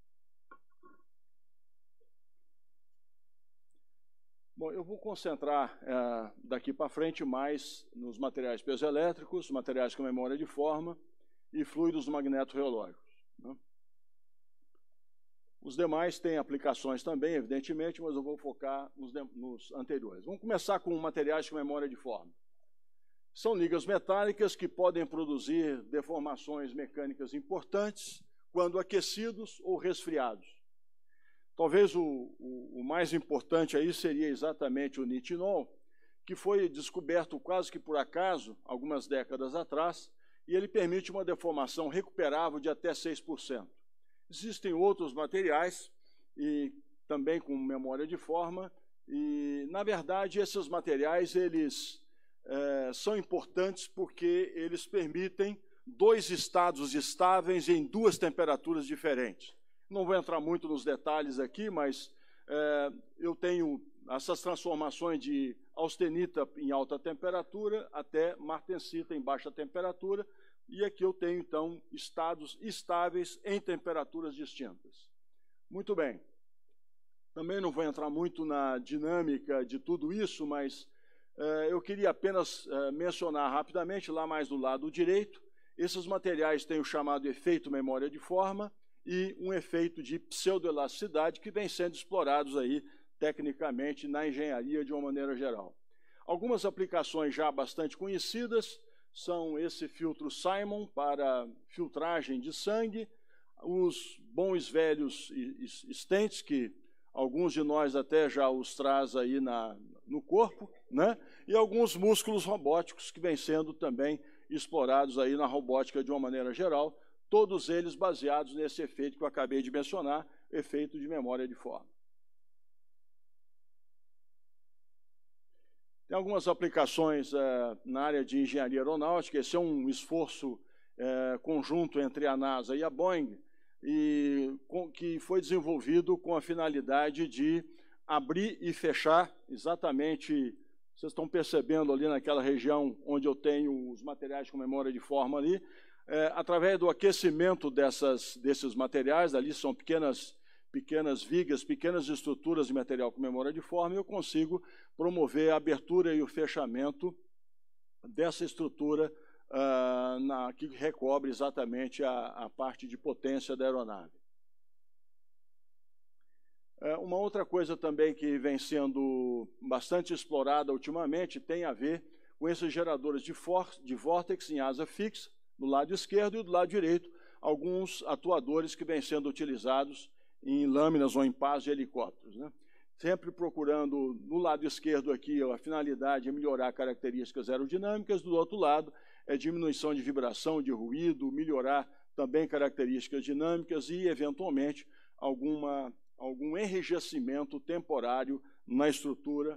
Bom, eu vou concentrar é, daqui para frente mais nos materiais piezoelétricos, materiais com memória de forma e fluidos magneto-reológicos, né? Os demais têm aplicações também, evidentemente, mas eu vou focar nos, nos anteriores. Vamos começar com materiais com memória de forma. São ligas metálicas que podem produzir deformações mecânicas importantes quando aquecidos ou resfriados. Talvez o, o, o mais importante aí seria exatamente o nitinol, que foi descoberto quase que por acaso, algumas décadas atrás, e ele permite uma deformação recuperável de até seis por cento. Existem outros materiais, e também com memória de forma, e, na verdade, esses materiais eles, é, são importantes porque eles permitem dois estados estáveis em duas temperaturas diferentes. Não vou entrar muito nos detalhes aqui, mas é, eu tenho essas transformações de austenita em alta temperatura até martensita em baixa temperatura, e aqui eu tenho, então, estados estáveis em temperaturas distintas. Muito bem. Também não vou entrar muito na dinâmica de tudo isso, mas é, eu queria apenas é, mencionar rapidamente, lá mais do lado direito, esses materiais têm o chamado efeito memória de forma, e um efeito de pseudoelasticidade que vem sendo explorados aí tecnicamente na engenharia de uma maneira geral. Algumas aplicações já bastante conhecidas são esse filtro Simon para filtragem de sangue, os bons velhos stents, que alguns de nós até já os traz aí na, no corpo, né? E alguns músculos robóticos que vêm sendo também explorados aí na robótica de uma maneira geral, todos eles baseados nesse efeito que eu acabei de mencionar, efeito de memória de forma. Tem algumas aplicações é, na área de engenharia aeronáutica. Esse é um esforço é, conjunto entre a NASA e a Boeing, e com, que foi desenvolvido com a finalidade de abrir e fechar exatamente, vocês estão percebendo ali naquela região onde eu tenho os materiais com memória de forma ali, É, através do aquecimento dessas, desses materiais, ali são pequenas, pequenas vigas, pequenas estruturas de material com memória de forma, eu consigo promover a abertura e o fechamento dessa estrutura uh, na, que recobre exatamente a, a parte de potência da aeronave. Uh, uma outra coisa também que vem sendo bastante explorada ultimamente tem a ver com esses geradores de, for de vórtex em asa fixa, do lado esquerdo, e do lado direito, alguns atuadores que vêm sendo utilizados em lâminas ou em pás de helicópteros, né? Sempre procurando, no lado esquerdo aqui, a finalidade é melhorar características aerodinâmicas, do outro lado é diminuição de vibração, de ruído, melhorar também características dinâmicas e, eventualmente, alguma, algum enrijecimento temporário na estrutura.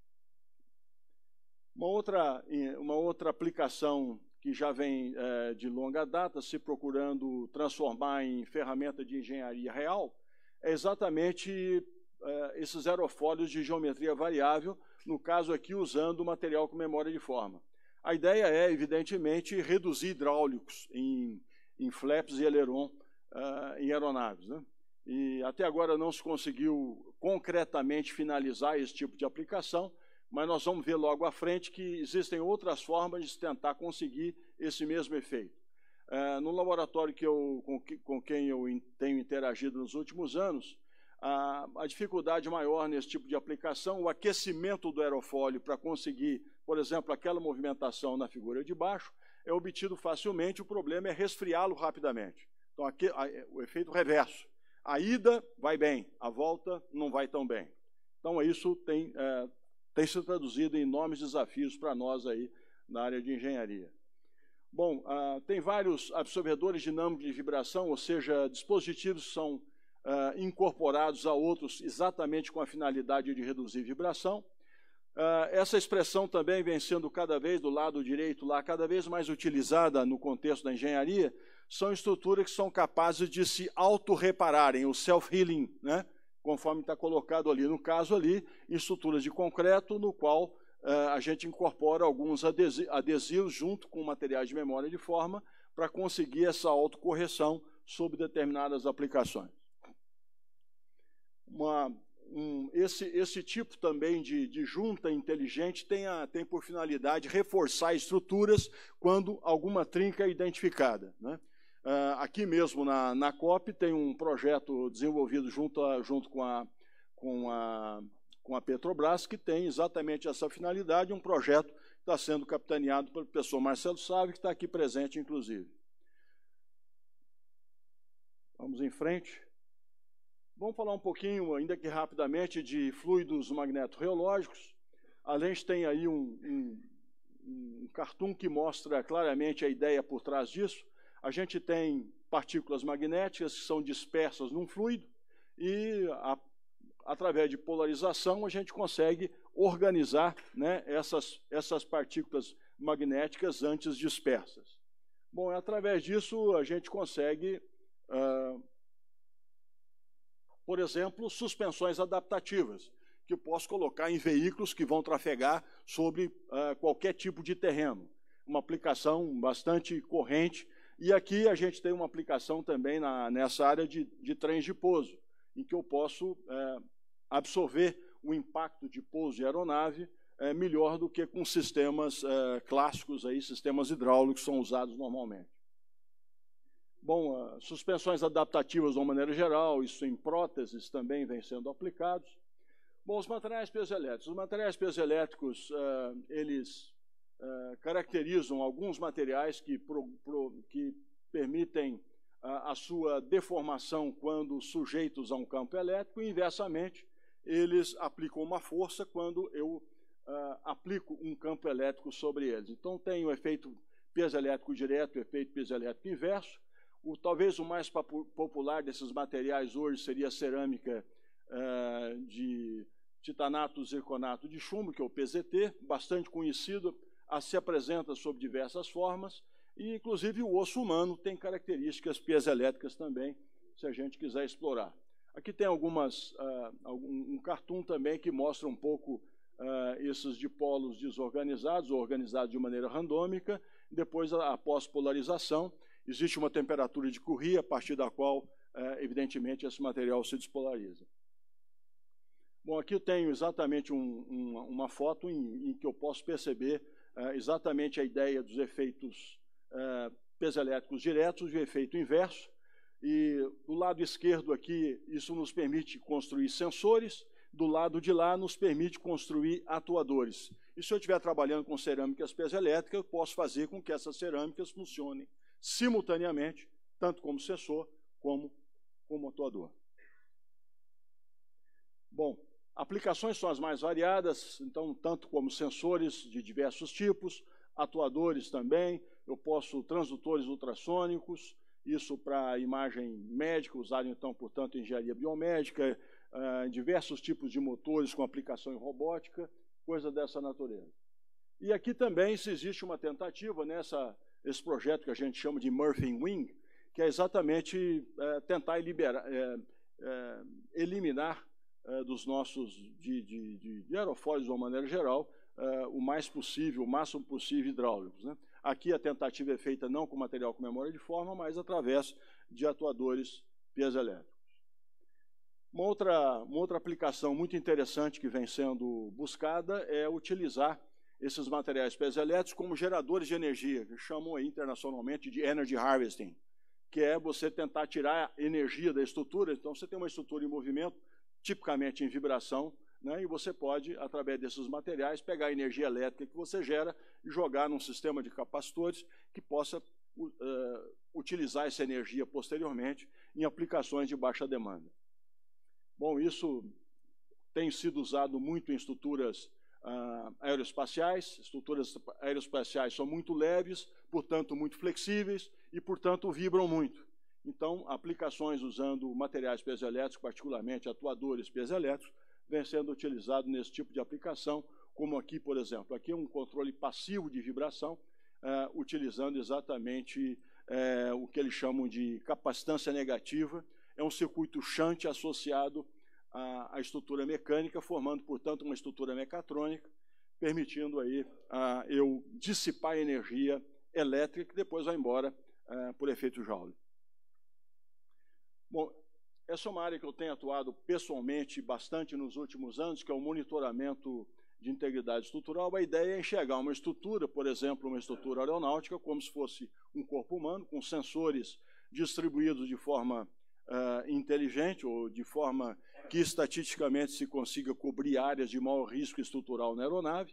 Uma outra, uma outra aplicação que já vem é, de longa data, se procurando transformar em ferramenta de engenharia real, é exatamente é, esses aerofólios de geometria variável, no caso aqui usando material com memória de forma. A ideia é, evidentemente, reduzir hidráulicos em, em flaps e aileron uh, em aeronaves, né? E até agora não se conseguiu concretamente finalizar esse tipo de aplicação, mas nós vamos ver logo à frente que existem outras formas de tentar conseguir esse mesmo efeito. Uh, no laboratório que eu, com, que, com quem eu tenho interagido nos últimos anos, a, a dificuldade maior nesse tipo de aplicação, o aquecimento do aerofólio para conseguir, por exemplo, aquela movimentação na figura de baixo, é obtido facilmente, o problema é resfriá-lo rapidamente. Então, aqui, a, o efeito reverso. A ida vai bem, a volta não vai tão bem. Então, isso tem, é, tem se traduzido em enormes desafios para nós aí na área de engenharia. Bom, ah, tem vários absorvedores dinâmicos de vibração, ou seja, dispositivos que são ah, incorporados a outros exatamente com a finalidade de reduzir vibração. Uh, essa expressão também vem sendo cada vez, do lado direito lá, cada vez mais utilizada no contexto da engenharia, são estruturas que são capazes de se autorrepararem, o self-healing, né? Conforme está colocado ali. No caso ali, estruturas de concreto, no qual uh, a gente incorpora alguns adesivos junto com materiais de memória de forma para conseguir essa autocorreção sob determinadas aplicações. Uma... Um, esse, esse tipo também de, de junta inteligente tem, a, tem por finalidade reforçar estruturas quando alguma trinca é identificada, né? Uh, aqui mesmo na, na COP tem um projeto desenvolvido junto, a, junto com, a, com, a, com a Petrobras que tem exatamente essa finalidade, um projeto que está sendo capitaneado pelo professor Marcelo Sávio, que está aqui presente, inclusive. Vamos em frente. Vamos falar um pouquinho, ainda que rapidamente, de fluidos magnetorreológicos. A gente tem aí um, um, um cartoon que mostra claramente a ideia por trás disso. A gente tem partículas magnéticas que são dispersas num fluido e, a, através de polarização, a gente consegue organizar, né, essas, essas partículas magnéticas antes dispersas. Bom, através disso, a gente consegue... Uh, por exemplo, suspensões adaptativas, que eu posso colocar em veículos que vão trafegar sobre uh, qualquer tipo de terreno. Uma aplicação bastante corrente. E aqui a gente tem uma aplicação também na, nessa área de, de trens de pouso, em que eu posso uh, absorver o impacto de pouso de aeronave uh, melhor do que com sistemas uh, clássicos, aí, sistemas hidráulicos que são usados normalmente. Bom, uh, suspensões adaptativas de uma maneira geral, isso em próteses também vem sendo aplicados. Bom, os materiais piezoelétricos. Os materiais piezoelétricos, uh, eles uh, caracterizam alguns materiais que, pro, pro, que permitem uh, a sua deformação quando sujeitos a um campo elétrico e, inversamente, eles aplicam uma força quando eu uh, aplico um campo elétrico sobre eles. Então, tem o efeito piezoelétrico direto e o efeito piezoelétrico inverso. O, talvez o mais popular desses materiais hoje seria a cerâmica uh, de titanato zirconato de chumbo, que é o P Z T, bastante conhecido, a, se apresenta sob diversas formas, e inclusive o osso humano tem características piezoelétricas também, se a gente quiser explorar. Aqui tem algumas, uh, um, um cartoon também que mostra um pouco uh, esses dipolos desorganizados, ou organizados de maneira randômica, depois, após polarização, existe uma temperatura de Curie, a partir da qual evidentemente, esse material se despolariza. Bom, aqui eu tenho exatamente um, uma, uma foto em, em que eu posso perceber uh, exatamente a ideia dos efeitos uh, piezoelétricos diretos e o efeito inverso. E do lado esquerdo aqui, isso nos permite construir sensores, do lado de lá nos permite construir atuadores. E se eu estiver trabalhando com cerâmicas piezoelétricas, eu posso fazer com que essas cerâmicas funcionem simultaneamente, tanto como sensor como como atuador. Bom, aplicações são as mais variadas, então, tanto como sensores de diversos tipos, atuadores também, eu posso transdutores ultrassônicos, isso para imagem médica, usado, então, portanto, em engenharia biomédica, uh, diversos tipos de motores com aplicação em robótica, coisa dessa natureza. E aqui também se existe uma tentativa nessa esse projeto que a gente chama de Murphy Wing, que é exatamente é, tentar liberar, é, é, eliminar é, dos nossos de, de, de, de aerofólios, de uma maneira geral, é, o mais possível, o máximo possível hidráulicos, né? Aqui a tentativa é feita não com material com memória de forma, mas através de atuadores piezoelétricos. Uma outra, uma outra aplicação muito interessante que vem sendo buscada é utilizar esses materiais piezoelétricos como geradores de energia, que chamam aí internacionalmente de energy harvesting, que é você tentar tirar a energia da estrutura. Então, você tem uma estrutura em movimento, tipicamente em vibração, né, e você pode, através desses materiais, pegar a energia elétrica que você gera e jogar num sistema de capacitores que possa uh, utilizar essa energia posteriormente em aplicações de baixa demanda. Bom, isso tem sido usado muito em estruturas uh, aeroespaciais. Estruturas aeroespaciais são muito leves, portanto, muito flexíveis, e, portanto, vibram muito. Então, aplicações usando materiais piezoelétricos, particularmente atuadores piezoelétricos, vem sendo utilizado nesse tipo de aplicação, como aqui, por exemplo. Aqui é um controle passivo de vibração, uh, utilizando exatamente uh, o que eles chamam de capacitância negativa. É um circuito shunt associado à, à estrutura mecânica, formando, portanto, uma estrutura mecatrônica, permitindo aí, uh, eu dissipar energia elétrica que depois vai embora Uh, por efeito Joule. Bom, essa é uma área que eu tenho atuado pessoalmente bastante nos últimos anos, que é o monitoramento de integridade estrutural. A ideia é enxergar uma estrutura, por exemplo, uma estrutura aeronáutica, como se fosse um corpo humano, com sensores distribuídos de forma uh, inteligente, ou de forma que estatisticamente se consiga cobrir áreas de maior risco estrutural na aeronave,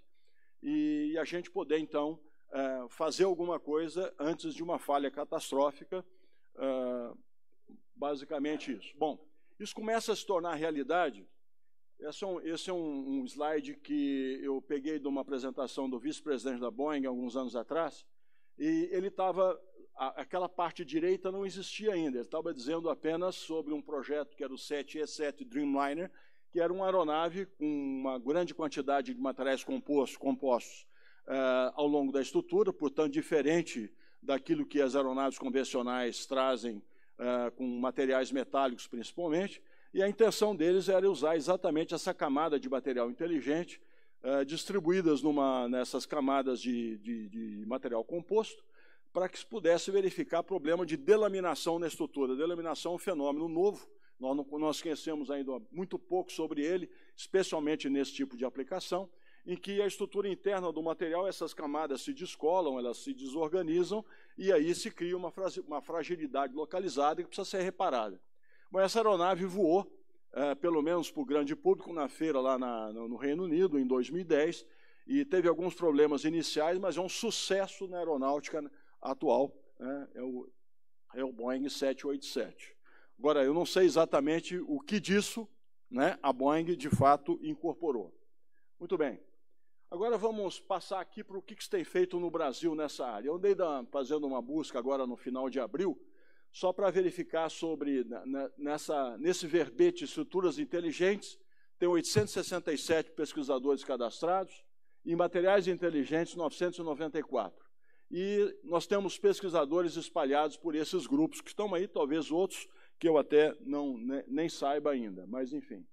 e a gente poder, então, Uh, fazer alguma coisa antes de uma falha catastrófica, uh, basicamente isso. Bom, isso começa a se tornar realidade. Esse é, um, esse é um, um slide que eu peguei de uma apresentação do vice-presidente da Boeing alguns anos atrás, e ele estava, aquela parte direita não existia ainda, ele estava dizendo apenas sobre um projeto que era o sete E sete Dreamliner, que era uma aeronave com uma grande quantidade de materiais compostos, compostos Uh, ao longo da estrutura, portanto, diferente daquilo que as aeronaves convencionais trazem uh, com materiais metálicos, principalmente, e a intenção deles era usar exatamente essa camada de material inteligente, uh, distribuídas numa, nessas camadas de, de, de material composto, para que se pudesse verificar problema de delaminação na estrutura. Delaminação é um fenômeno novo, nós, não, nós conhecemos ainda muito pouco sobre ele, especialmente nesse tipo de aplicação, em que a estrutura interna do material, essas camadas se descolam, elas se desorganizam, e aí se cria uma, uma fragilidade localizada que precisa ser reparada. Bom, essa aeronave voou, é, pelo menos para o grande público, na feira lá na, no Reino Unido, em dois mil e dez, e teve alguns problemas iniciais, mas é um sucesso na aeronáutica atual, né, é, o, é o Boeing sete oito sete. Agora, eu não sei exatamente o que disso, né, a Boeing, de fato, incorporou. Muito bem. Agora vamos passar aqui para o que se tem feito no Brasil nessa área. Eu andei da, fazendo uma busca agora no final de abril, só para verificar sobre, nessa, nesse verbete estruturas inteligentes, tem oitocentos e sessenta e sete pesquisadores cadastrados, e em materiais inteligentes, novecentos e noventa e quatro. E nós temos pesquisadores espalhados por esses grupos que estão aí, talvez outros que eu até não, nem, nem saiba ainda, mas enfim.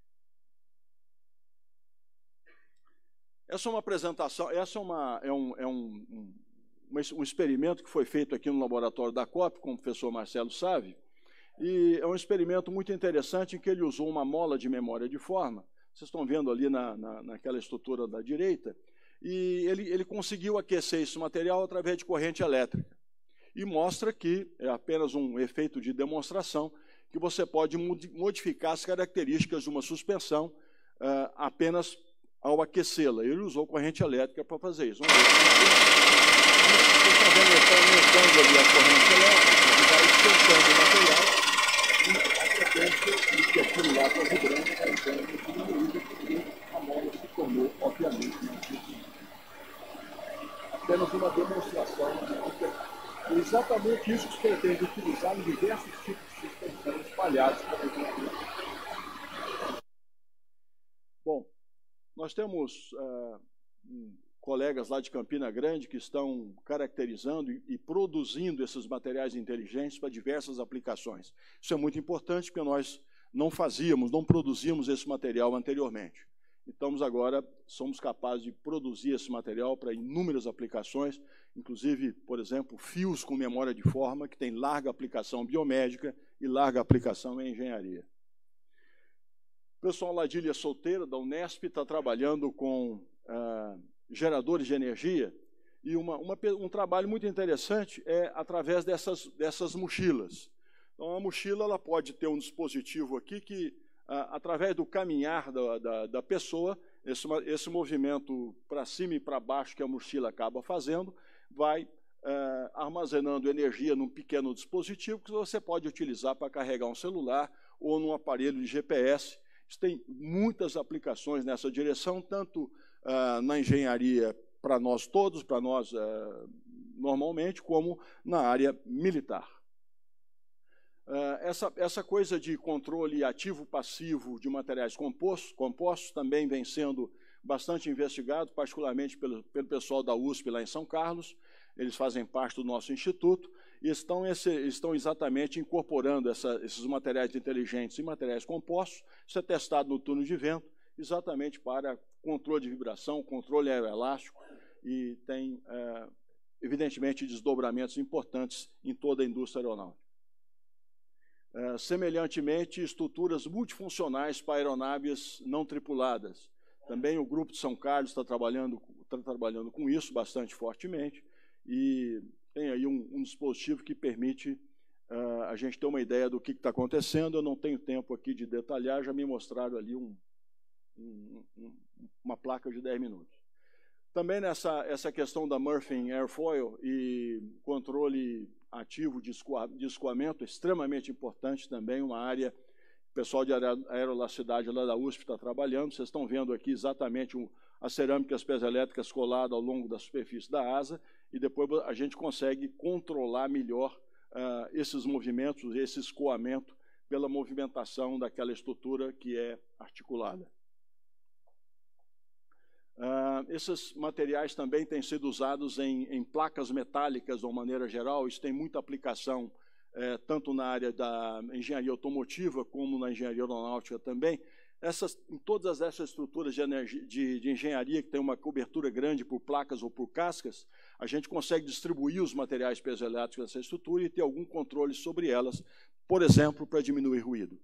Essa é uma apresentação, essa é, uma, é, um, é um, um, um experimento que foi feito aqui no laboratório da C O P, com o professor Marcelo Savi, E é um experimento muito interessante em que ele usou uma mola de memória de forma, vocês estão vendo ali na, na, naquela estrutura da direita, e ele, ele conseguiu aquecer esse material através de corrente elétrica. E mostra que, é apenas um efeito de demonstração, que você pode modificar as características de uma suspensão uh, apenas ao aquecê-la. Ele usou corrente elétrica para fazer isso. Vamos ver. Vocês estão vendo, ele está aumentando ali a corrente elétrica, e vai esquentando o material, e a frequência de que aquilo lá está vibrando, está entrando, diminuída, porque a mola se tornou, obviamente, apenas uma demonstração. É exatamente isso que se pretende utilizar em diversos tipos de suspensão espalhados. Bom, nós temos uh, um, colegas lá de Campina Grande que estão caracterizando e, e produzindo esses materiais inteligentes para diversas aplicações. Isso é muito importante porque nós não fazíamos, não produzíamos esse material anteriormente. Então, agora, somos capazes de produzir esse material para inúmeras aplicações, inclusive, por exemplo, fios com memória de forma, que tem larga aplicação biomédica e larga aplicação em engenharia. O pessoal lá de Ilha Solteira, da Unesp, está trabalhando com ah, geradores de energia, e uma, uma, um trabalho muito interessante é através dessas, dessas mochilas. Então, a mochila ela pode ter um dispositivo aqui que, através do caminhar da, da, da pessoa, esse, esse movimento para cima e para baixo que a mochila acaba fazendo, vai uh, armazenando energia num pequeno dispositivo que você pode utilizar para carregar um celular ou num aparelho de G P S. Isso tem muitas aplicações nessa direção, tanto uh, na engenharia para nós todos, para nós uh, normalmente, como na área militar. Uh, essa, essa coisa de controle ativo-passivo de materiais compostos, compostos também vem sendo bastante investigado, particularmente pelo, pelo pessoal da U S P lá em São Carlos. Eles fazem parte do nosso instituto e estão, esse, estão exatamente incorporando essa, esses materiais inteligentes e materiais compostos. Isso é testado no túnel de vento, exatamente para controle de vibração, controle aeroelástico, e tem, uh, evidentemente, desdobramentos importantes em toda a indústria aeronáutica. Uh, semelhantemente, estruturas multifuncionais para aeronaves não tripuladas. Também o Grupo de São Carlos está trabalhando, está trabalhando com isso bastante fortemente, e tem aí um, um dispositivo que permite uh, a gente ter uma ideia do que está acontecendo. Eu não tenho tempo aqui de detalhar, já me mostraram ali um, um, um, uma placa de dez minutos. Também nessa essa questão da Murphy Airfoil e controle ativo de, escoa, de escoamento, extremamente importante também, uma área, o pessoal de aerolasticidade lá da U S P está trabalhando. Vocês estão vendo aqui exatamente um, as cerâmicas piezoelétricas coladas ao longo da superfície da asa, e depois a gente consegue controlar melhor uh, esses movimentos, esse escoamento, pela movimentação daquela estrutura que é articulada. Uh, esses materiais também têm sido usados em, em placas metálicas, de uma maneira geral. Isso tem muita aplicação, eh, tanto na área da engenharia automotiva, como na engenharia aeronáutica também. Essas, em todas essas estruturas de, energia, de, de engenharia que tem uma cobertura grande por placas ou por cascas, a gente consegue distribuir os materiais piezoelétricos dessa estrutura e ter algum controle sobre elas, por exemplo, para diminuir ruído.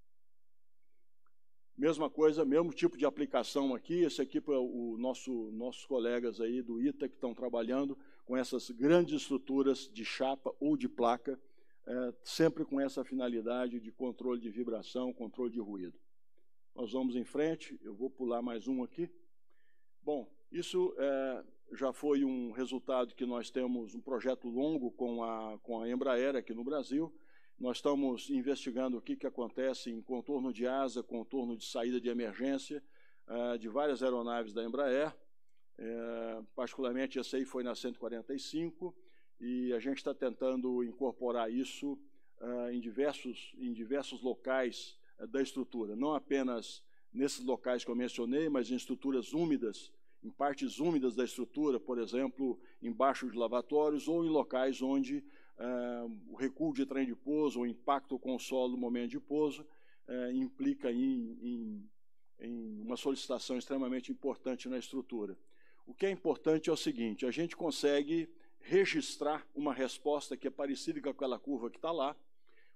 Mesma coisa, mesmo tipo de aplicação aqui. Esse aqui para o nosso, nossos colegas aí do I T A que estão trabalhando com essas grandes estruturas de chapa ou de placa, é, sempre com essa finalidade de controle de vibração, controle de ruído. Nós vamos em frente, eu vou pular mais um aqui. Bom, isso é, já foi um resultado que nós temos um projeto longo com a, com a Embraer aqui no Brasil. Nós estamos investigando o que, que acontece em contorno de asa, contorno de saída de emergência uh, de várias aeronaves da Embraer. Uh, particularmente, essa aí foi na cento e quarenta e cinco, e a gente está tentando incorporar isso uh, em, diversos, em diversos locais uh, da estrutura. Não apenas nesses locais que eu mencionei, mas em estruturas úmidas, em partes úmidas da estrutura, por exemplo, embaixo de lavatórios ou em locais onde Uh, o recuo de trem de pouso, o impacto com o solo no momento de pouso, uh, implica em, em, em uma solicitação extremamente importante na estrutura. O que é importante é o seguinte: a gente consegue registrar uma resposta que é parecida com aquela curva que está lá,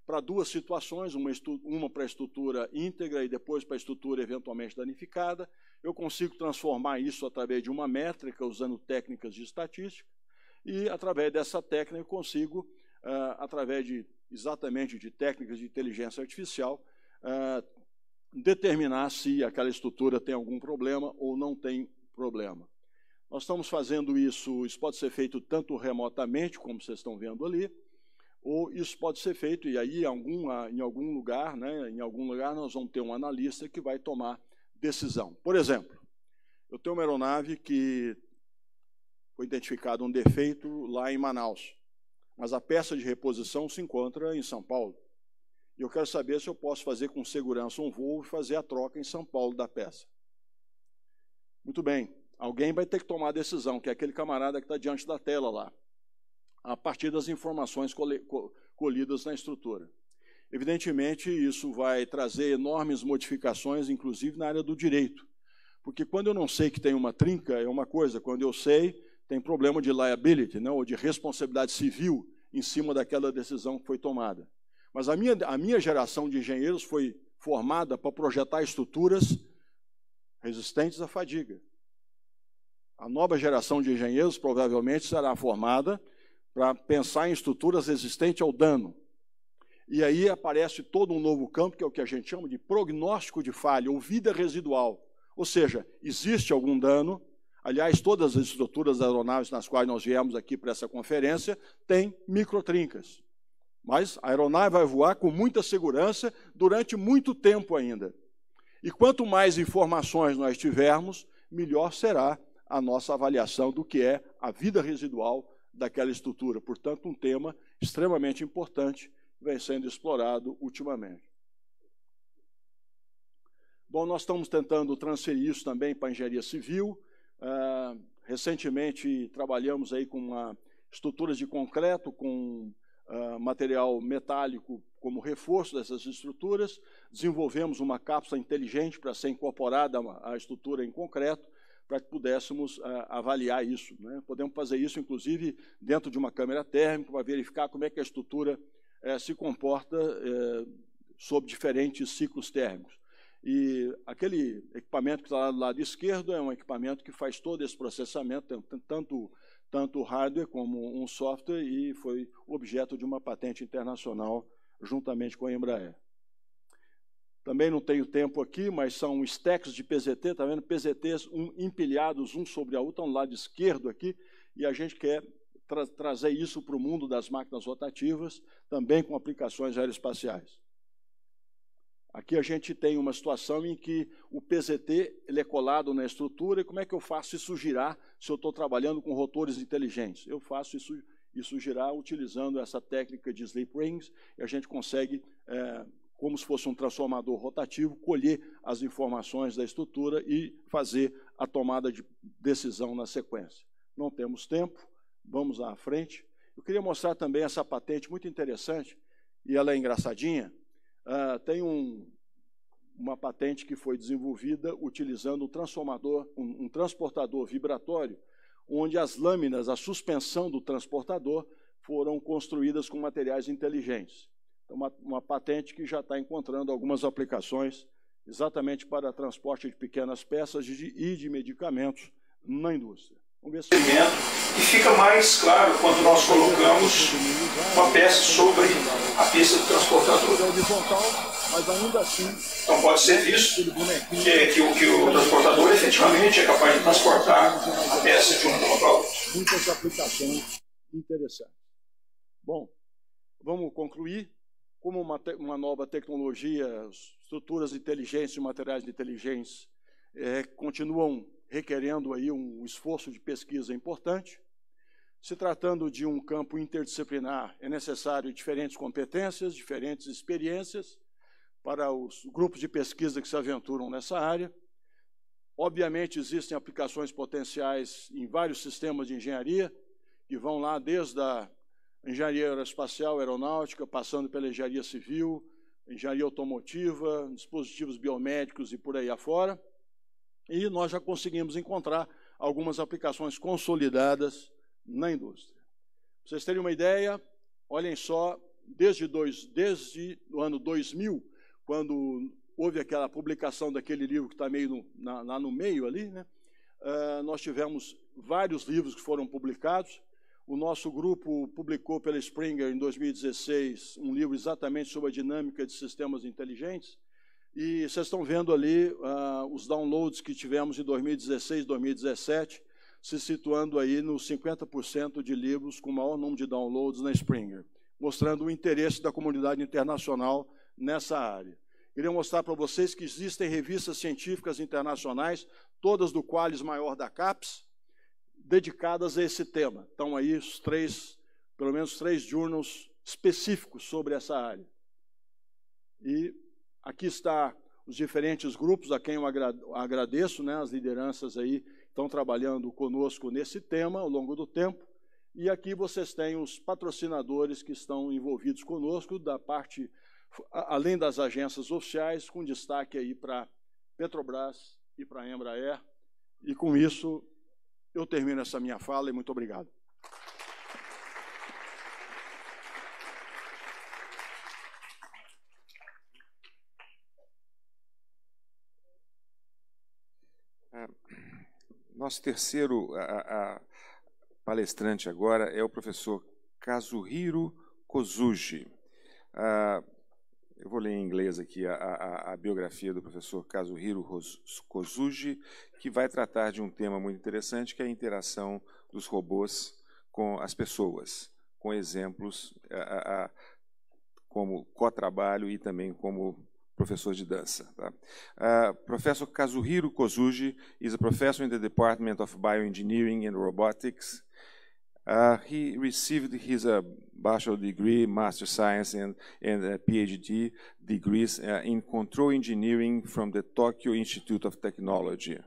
para duas situações, uma, uma para a estrutura íntegra e depois para a estrutura eventualmente danificada. Eu consigo transformar isso através de uma métrica, usando técnicas de estatística, e, através dessa técnica, eu consigo, uh, através de, exatamente de técnicas de inteligência artificial, uh, determinar se aquela estrutura tem algum problema ou não tem problema. Nós estamos fazendo isso, isso pode ser feito tanto remotamente, como vocês estão vendo ali, ou isso pode ser feito, e aí em algum, em algum lugar, né, em algum lugar nós vamos ter um analista que vai tomar decisão. Por exemplo, eu tenho uma aeronave que foi identificado um defeito lá em Manaus, mas a peça de reposição se encontra em São Paulo. E eu quero saber se eu posso fazer com segurança um voo e fazer a troca em São Paulo da peça. Muito bem, alguém vai ter que tomar a decisão, que é aquele camarada que está diante da tela lá, a partir das informações colhidas na estrutura. Evidentemente, isso vai trazer enormes modificações, inclusive na área do direito, porque quando eu não sei que tem uma trinca, é uma coisa, quando eu sei, tem problema de liability, né, ou de responsabilidade civil em cima daquela decisão que foi tomada. Mas a minha, a minha geração de engenheiros foi formada para projetar estruturas resistentes à fadiga. A nova geração de engenheiros provavelmente será formada para pensar em estruturas resistentes ao dano. E aí aparece todo um novo campo, que é o que a gente chama de prognóstico de falha, ou vida residual. Ou seja, existe algum dano. Aliás, todas as estruturas aeronaves nas quais nós viemos aqui para essa conferência têm microtrincas. Mas a aeronave vai voar com muita segurança durante muito tempo ainda. E quanto mais informações nós tivermos, melhor será a nossa avaliação do que é a vida residual daquela estrutura. Portanto, um tema extremamente importante que vem sendo explorado ultimamente. Bom, nós estamos tentando transferir isso também para a engenharia civil. Uh, recentemente trabalhamos aí com uma, estruturas de concreto, com uh, material metálico como reforço dessas estruturas. Desenvolvemos uma cápsula inteligente para ser incorporada à estrutura em concreto, para que pudéssemos uh, avaliar isso, né? Podemos fazer isso, inclusive, dentro de uma câmera térmica, para verificar como é que a estrutura uh, se comporta uh, sob diferentes ciclos térmicos. E aquele equipamento que está lá do lado esquerdo é um equipamento que faz todo esse processamento, tanto, tanto hardware como um software, e foi objeto de uma patente internacional juntamente com a Embraer. Também não tenho tempo aqui, mas são stacks de P Z T, está vendo? P Z Ts um, empilhados um sobre a outra, no lado esquerdo aqui, e a gente quer tra trazer isso para o mundo das máquinas rotativas, também com aplicações aeroespaciais. Aqui a gente tem uma situação em que o P Z T ele é colado na estrutura, e como é que eu faço isso girar se eu estou trabalhando com rotores inteligentes? Eu faço isso, isso girar utilizando essa técnica de slip rings, e a gente consegue, é, como se fosse um transformador rotativo, colher as informações da estrutura e fazer a tomada de decisão na sequência. Não temos tempo, vamos lá à frente. Eu queria mostrar também essa patente muito interessante, e ela é engraçadinha. Uh, tem um, uma patente que foi desenvolvida utilizando um transformador, um, um transportador vibratório, onde as lâminas, a suspensão do transportador, foram construídas com materiais inteligentes. Então, uma, uma patente que já está encontrando algumas aplicações exatamente para transporte de pequenas peças de, e de medicamentos na indústria. Vamos ver se... E fica mais claro quando nós colocamos uma peça sobre a pista do transportador. Mas ainda assim, então pode ser visto que, que, o, que o transportador efetivamente é capaz de transportar a peça de um ponto para outro. Muitas aplicações interessantes. Bom, vamos concluir. Como uma, uma nova tecnologia, estruturas de inteligência e materiais de inteligência é, continuam requerendo aí um esforço de pesquisa importante. Se tratando de um campo interdisciplinar, é necessário diferentes competências, diferentes experiências para os grupos de pesquisa que se aventuram nessa área. Obviamente, existem aplicações potenciais em vários sistemas de engenharia, que vão lá desde a engenharia aeroespacial, aeronáutica, passando pela engenharia civil, engenharia automotiva, dispositivos biomédicos e por aí afora. E nós já conseguimos encontrar algumas aplicações consolidadas na indústria. Para vocês terem uma ideia, olhem só, desde, dois, desde o ano dois mil, quando houve aquela publicação daquele livro que está meio no, na, lá no meio ali, né? Uh, nós tivemos vários livros que foram publicados. O nosso grupo publicou pela Springer, em dois mil e dezesseis, um livro exatamente sobre a dinâmica de sistemas inteligentes. E vocês estão vendo ali uh, os downloads que tivemos em dois mil e dezesseis, dois mil e dezessete, se situando aí nos cinquenta por cento de livros com o maior número de downloads na Springer, mostrando o interesse da comunidade internacional nessa área. Queria mostrar para vocês que existem revistas científicas internacionais, todas do Qualis maior da CAPES, dedicadas a esse tema. Estão aí os três, pelo menos três journals específicos sobre essa área. E aqui está os diferentes grupos a quem eu agradeço, né, as lideranças aí estão trabalhando conosco nesse tema ao longo do tempo. E aqui vocês têm os patrocinadores que estão envolvidos conosco, da parte, além das agências oficiais, com destaque aí para Petrobras e para a Embraer. E com isso, eu termino essa minha fala e muito obrigado. Nosso terceiro a, a, palestrante agora é o professor Kazuhiro Kozuji. Ah, eu vou ler em inglês aqui a, a, a biografia do professor Kazuhiro Kozuji, que vai tratar de um tema muito interessante, que é a interação dos robôs com as pessoas, com exemplos a, a, como co-trabalho e também como professor de dança. Tá? Uh, Professor Kazuhiro Kozuji is a professor in the Department of Bioengineering and Robotics. Uh, he received his uh, bachelor degree, master science, and, and uh, PhD degrees uh, in control engineering from the Tokyo Institute of Technology.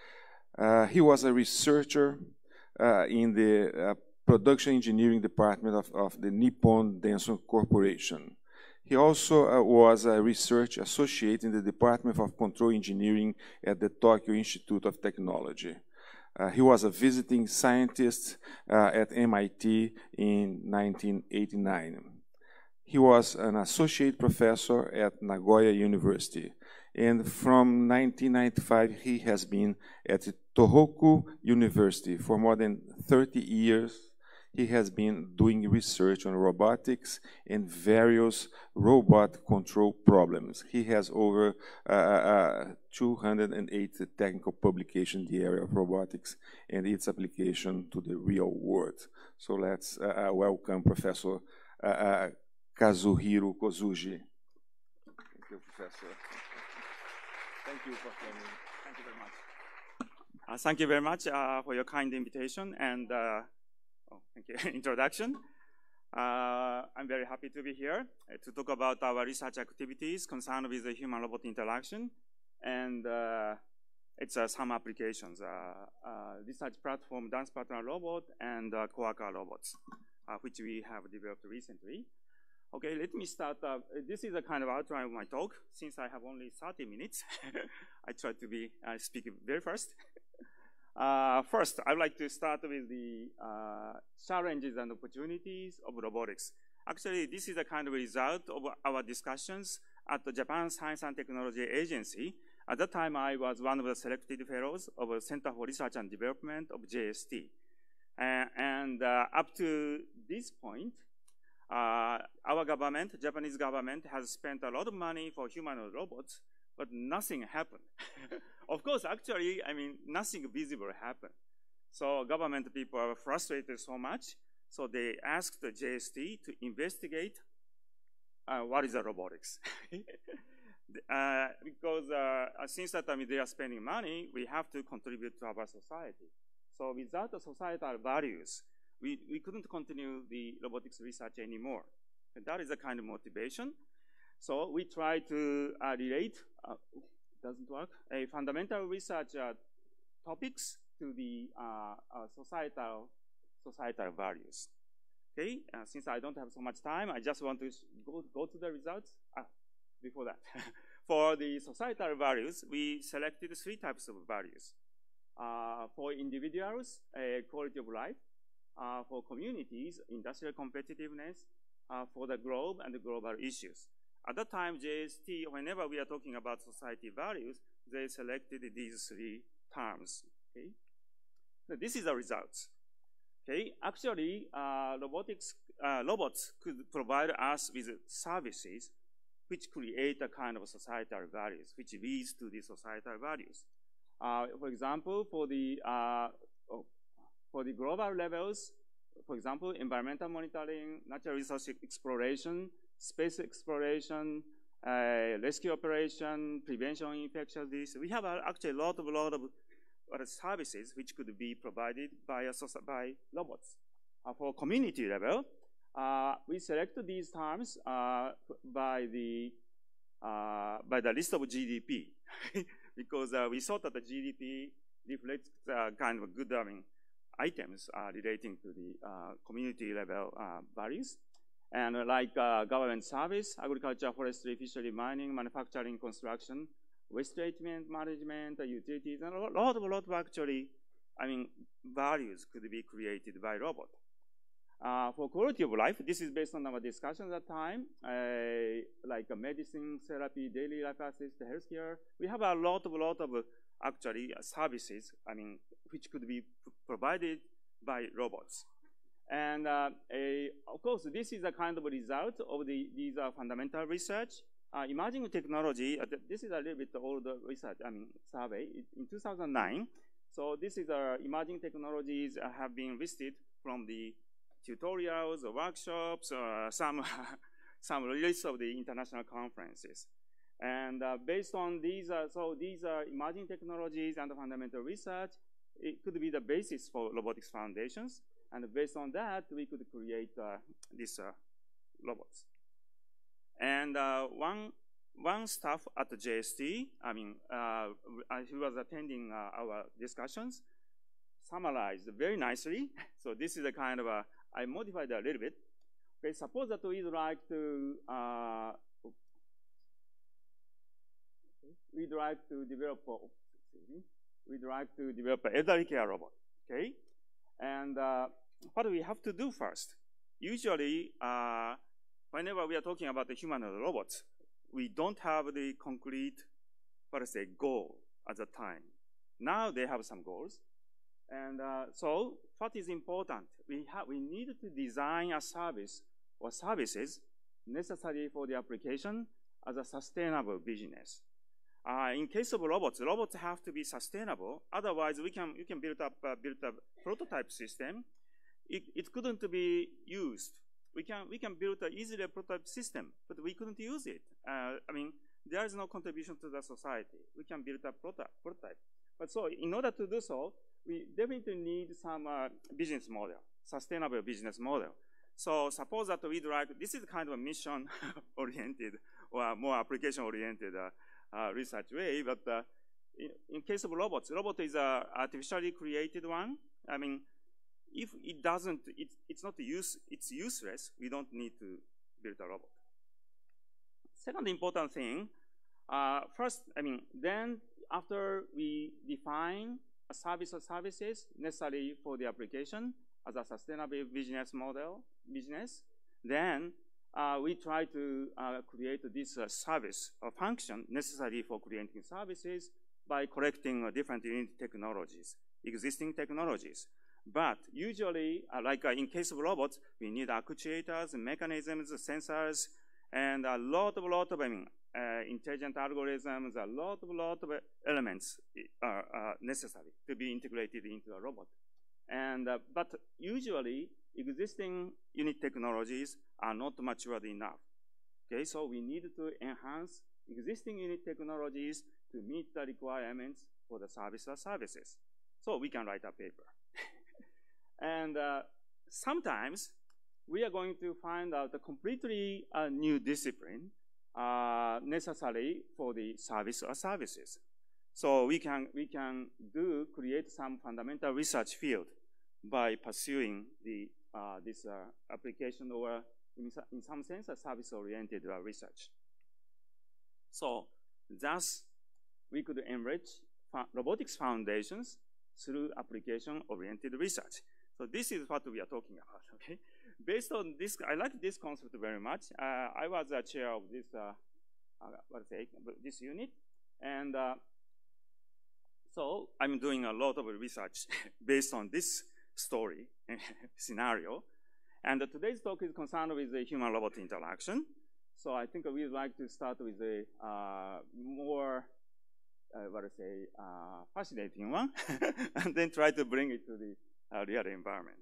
Uh, he was a researcher uh, in the uh, production engineering department of, of the Nippon Denso Corporation. He also uh, was a research associate in the Department of Control Engineering at the Tokyo Institute of Technology. Uh, he was a visiting scientist uh, at M I T in nineteen eighty-nine. He was an associate professor at Nagoya University, and from nineteen ninety-five he has been at Tohoku University for more than thirty years. He has been doing research on robotics and various robot control problems. He has over uh, uh, two hundred eighty technical publications in the area of robotics and its application to the real world. So let's uh, uh, welcome Professor uh, uh, Kazuhiro Kozuji. Thank you, Professor. Thank you for coming. Thank you very much. Uh, thank you very much uh, for your kind invitation and uh, Oh, thank you. Introduction. Uh, I'm very happy to be here uh, to talk about our research activities concerned with the human-robot interaction, and uh, it's uh, some applications: uh, uh, research platform, dance partner robot, and uh, Quarka robots, uh, which we have developed recently. Okay, let me start. Uh, this is a kind of outline of my talk. Since I have only thirty minutes, I try to be uh, speak very fast. Uh, first, I'd like to start with the uh, challenges and opportunities of robotics. Actually, this is a kind of result of our discussions at the Japan Science and Technology Agency. At that time, I was one of the selected fellows of the Center for Research and Development of J S T. Uh, and uh, up to this point, uh, our government, Japanese government, has spent a lot of money for humanoid robots, but nothing happened. Of course, actually, I mean, nothing visible happened. So government people are frustrated so much, so they asked the J S T to investigate uh, what is the robotics. uh, because uh, since that time they are spending money, we have to contribute to our society. So without the societal values, we, we couldn't continue the robotics research anymore. And that is the kind of motivation. So we try to uh, relate, uh, doesn't work, a fundamental research uh, topics to the uh, uh, societal, societal values. Okay, uh, since I don't have so much time, I just want to go, go to the results. Ah, before that. For the societal values, we selected three types of values. Uh, for individuals, uh, quality of life. Uh, for communities, industrial competitiveness. uh, for the globe and the global issues. At that time, J S T, whenever we are talking about society values, they selected these three terms. Okay? So this is the results. Okay? Actually, uh, robotics, uh, robots could provide us with services which create a kind of societal values, which leads to the societal values. Uh, for example, for the uh, oh, for the global levels, for example, environmental monitoring, natural resource exploration, space exploration, uh, rescue operation, prevention of infectious disease. We have uh, actually a lot of lot of uh, services which could be provided by a, by robots. Uh, for community level, uh, we select these terms uh, by the uh, by the list of G D P because uh, we thought that the G D P reflects uh, kind of good I mean, items uh, relating to the uh, community level uh, values. And uh, like uh, government service, agriculture, forestry, fishery, mining, manufacturing, construction, waste treatment, management, uh, utilities, and a lot of, a lot of actually, I mean, values could be created by robot. Uh, for quality of life, this is based on our discussion at the time, uh, like uh, medicine, therapy, daily life assist, healthcare. We have a lot of, lot of uh, actually uh, services, I mean, which could be provided by robots. And uh, a, of course, this is a kind of result of the, these are fundamental research. Uh, emerging technology, uh, this is a little bit older research, I mean, survey in two thousand nine. So this is uh, emerging technologies uh, have been listed from the tutorials, or workshops, or some, some list of the international conferences. And uh, based on these, uh, so these are emerging technologies and fundamental research, it could be the basis for robotics foundations. And based on that, we could create uh, these uh, robots. And uh, one, one staff at the J S T, I mean, uh, he was attending uh, our discussions, summarized very nicely. So this is a kind of a, I modified a little bit. Okay, suppose that we'd like to, uh, we'd like to develop, we'd like to develop an elderly care robot, okay? And uh, what do we have to do first? Usually, uh, whenever we are talking about the humanoid robots, we don't have the concrete, what I say, goal at the time. Now they have some goals. And uh, so what is important? We, have, we need to design a service or services necessary for the application as a sustainable business. Uh, in case of robots, robots have to be sustainable. Otherwise, we can, we can build up uh, build a prototype system. It, it couldn't be used. We can, we can build an easily a prototype system, but we couldn't use it. Uh, I mean, there is no contribution to the society. We can build a prototype. But so in order to do so, we definitely need some uh, business model, sustainable business model. So suppose that we'd like, this is kind of a mission-oriented or more application-oriented uh, uh, research way, but uh, in, in case of robots, robot is an artificially created one. I mean, if it doesn't, it, it's not use, it's useless, we don't need to build a robot. Second important thing, uh, first, I mean, then after we define a service or services necessary for the application as a sustainable business model, business, then uh, we try to uh, create this uh, service or function necessary for creating services by collecting uh, different technologies, existing technologies. But usually, uh, like uh, in case of robots, we need actuators, mechanisms, sensors, and a lot of, lot of, I mean, uh, intelligent algorithms, a lot of, lot of elements are uh, necessary to be integrated into a robot. And, uh, but usually, existing unit technologies are not matured enough. Okay, so we need to enhance existing unit technologies to meet the requirements for the service or services. So we can write a paper. And uh, sometimes we are going to find out a completely uh, new discipline uh, necessary for the service or services. So we can, we can do, create some fundamental research field by pursuing the, uh, this uh, application or in, in some sense a service-oriented uh, research. So thus we could enrich robotics foundations through application-oriented research. So this is what we are talking about, okay? based on this, I like this concept very much. Uh, I was a chair of this, uh, uh, what say, this unit, and uh, so I'm doing a lot of research based on this story scenario. And uh, today's talk is concerned with the human-robot interaction. So I think we'd like to start with a uh, more, uh, what I say, uh, fascinating one, and then try to bring it to the uh, real environment.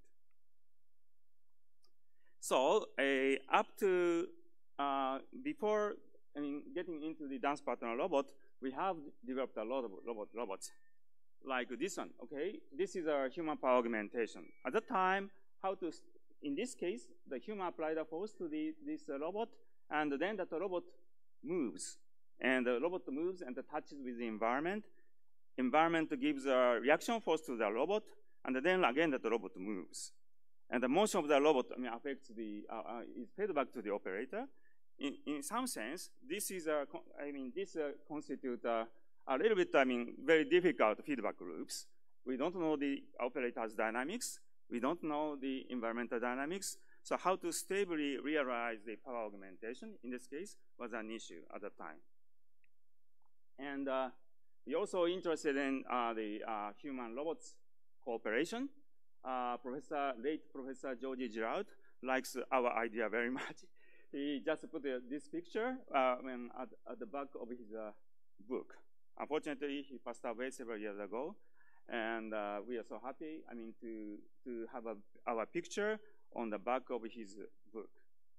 So uh, up to, uh, before I mean, getting into the dance pattern robot, we have developed a lot of robot robots, like this one, okay? This is a human power augmentation. At the time, how to, in this case, the human applied a force to the, this uh, robot, and then that robot moves. And the robot moves and touches with the environment. Environment gives a reaction force to the robot, and then again that the robot moves. And the motion of the robot I mean, affects the, uh, uh, is fed back to the operator. In, in some sense, this is a, I mean, this uh, constitute uh, a little bit, I mean, very difficult feedback loops. We don't know the operator's dynamics. We don't know the environmental dynamics. So how to stably realize the power augmentation, in this case, was an issue at the time. And uh, we also interested in uh, the uh, human-robots cooperation. Uh, Professor, late Professor George Giraud likes our idea very much. He just put uh, this picture uh, when at, at the back of his uh, book. Unfortunately, he passed away several years ago, and uh, we are so happy, I mean, to, to have a, our picture on the back of his book.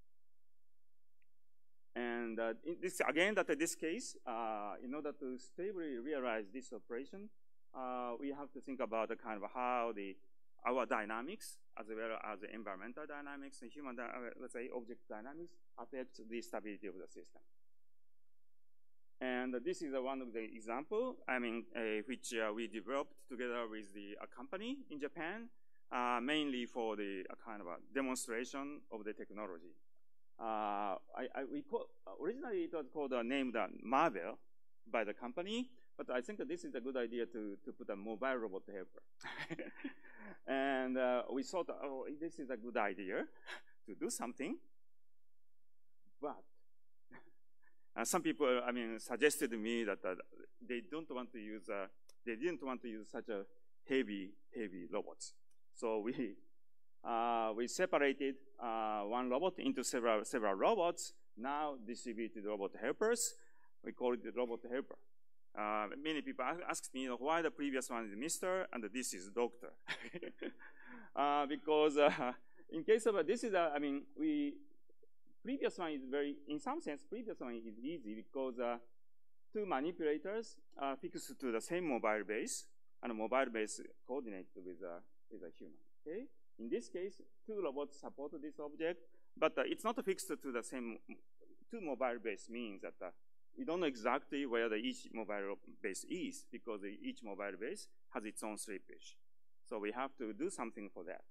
And uh, in this, again, that in this case, uh, in order to stably realize this operation, uh, we have to think about the kind of how the our dynamics, as well as the environmental dynamics and human, uh, let's say, object dynamics, affect the stability of the system. And uh, this is uh, one of the example, I mean, uh, which uh, we developed together with the uh, company in Japan, uh, mainly for the uh, kind of a demonstration of the technology. Uh, I, I, we call, originally it was called uh, named uh, Marvel by the company, but I think that this is a good idea to, to put a mobile robot helper. And uh, we thought, oh, this is a good idea to do something. But uh, some people, I mean, suggested to me that uh, they don't want to use, uh, they didn't want to use such a heavy, heavy robots. So we, uh, we separated uh, one robot into several, several robots, now distributed robot helpers. We call it the robot helper. Uh, many people asked me, you know, why the previous one is Mister and this is Doctor. uh, because uh, in case of, uh, this is, a, I mean, we, previous one is very, in some sense, previous one is easy because uh, two manipulators are fixed to the same mobile base, and a mobile base coordinated with a, with a human, okay? In this case, two robots support this object, but uh, it's not fixed to the same, two mobile base means that uh, we don't know exactly where the each mobile base is because the, each mobile base has its own slippage. So we have to do something for that.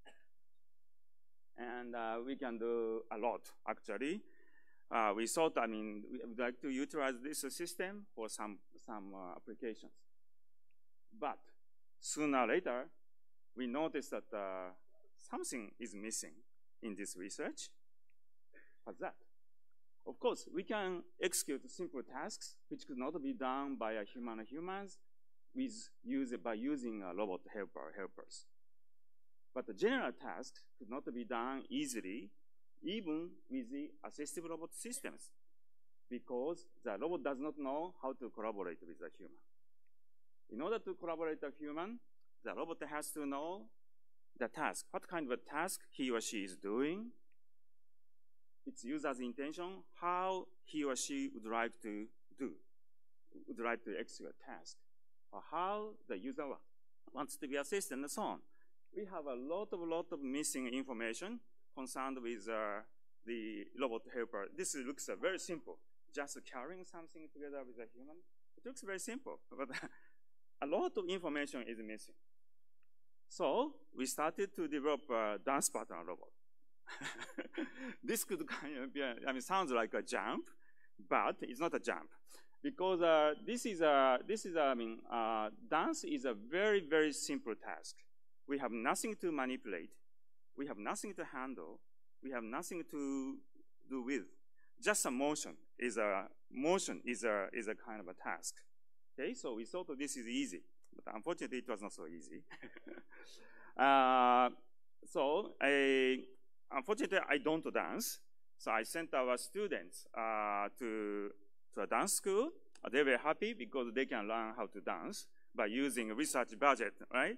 And uh, we can do a lot, actually. Uh, we thought, I mean, we would like to utilize this uh, system for some, some uh, applications. But sooner or later, we noticed that uh, something is missing in this research. What's that? Of course, we can execute simple tasks which could not be done by a human or humans with use, by using a robot helper helpers. But the general tasks could not be done easily, even with the assistive robot systems, because the robot does not know how to collaborate with a human. In order to collaborate with a human, the robot has to know the task, what kind of a task he or she is doing, its user's intention, how he or she would like to do, would like to execute a task, or how the user wants to be assisted, and so on. We have a lot of, lot of missing information concerned with uh, the robot helper. This looks uh, very simple, just carrying something together with a human. It looks very simple, but a lot of information is missing. So we started to develop a dance pattern robot. This could kind of be, a, I mean, sounds like a jump, but it's not a jump because uh, this is a, this is a, I mean, uh, dance is a very, very simple task. We have nothing to manipulate. we have nothing to handle. We have nothing to do with. Just a motion is a motion is a is a kind of a task. Okay, so we thought this is easy, but unfortunately it was not so easy. uh, so I, unfortunately I don't dance. So I sent our students uh, to to a dance school. Uh, they were happy because they can learn how to dance by using a research budget, right?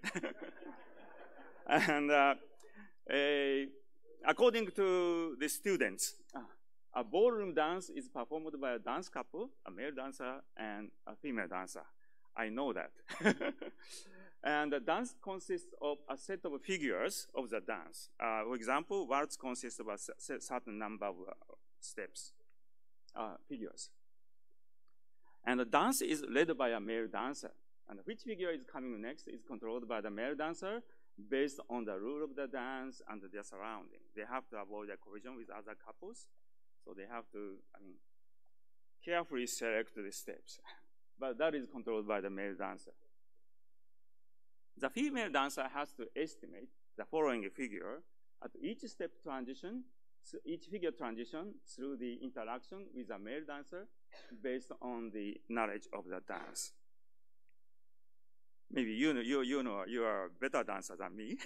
And uh, a, according to the students, uh, a ballroom dance is performed by a dance couple, a male dancer and a female dancer. I know that. And the dance consists of a set of figures of the dance. Uh, for example, waltz consists of a certain number of uh, steps, uh, figures. And the dance is led by a male dancer. And which figure is coming next is controlled by the male dancer based on the rule of the dance and their surrounding. They have to avoid a collision with other couples. So they have to, I mean, carefully select the steps. But that is controlled by the male dancer. The female dancer has to estimate the following figure at each step transition, so each figure transition through the interaction with a male dancer based on the knowledge of the dance. Maybe you know, you, you know, you are a better dancer than me.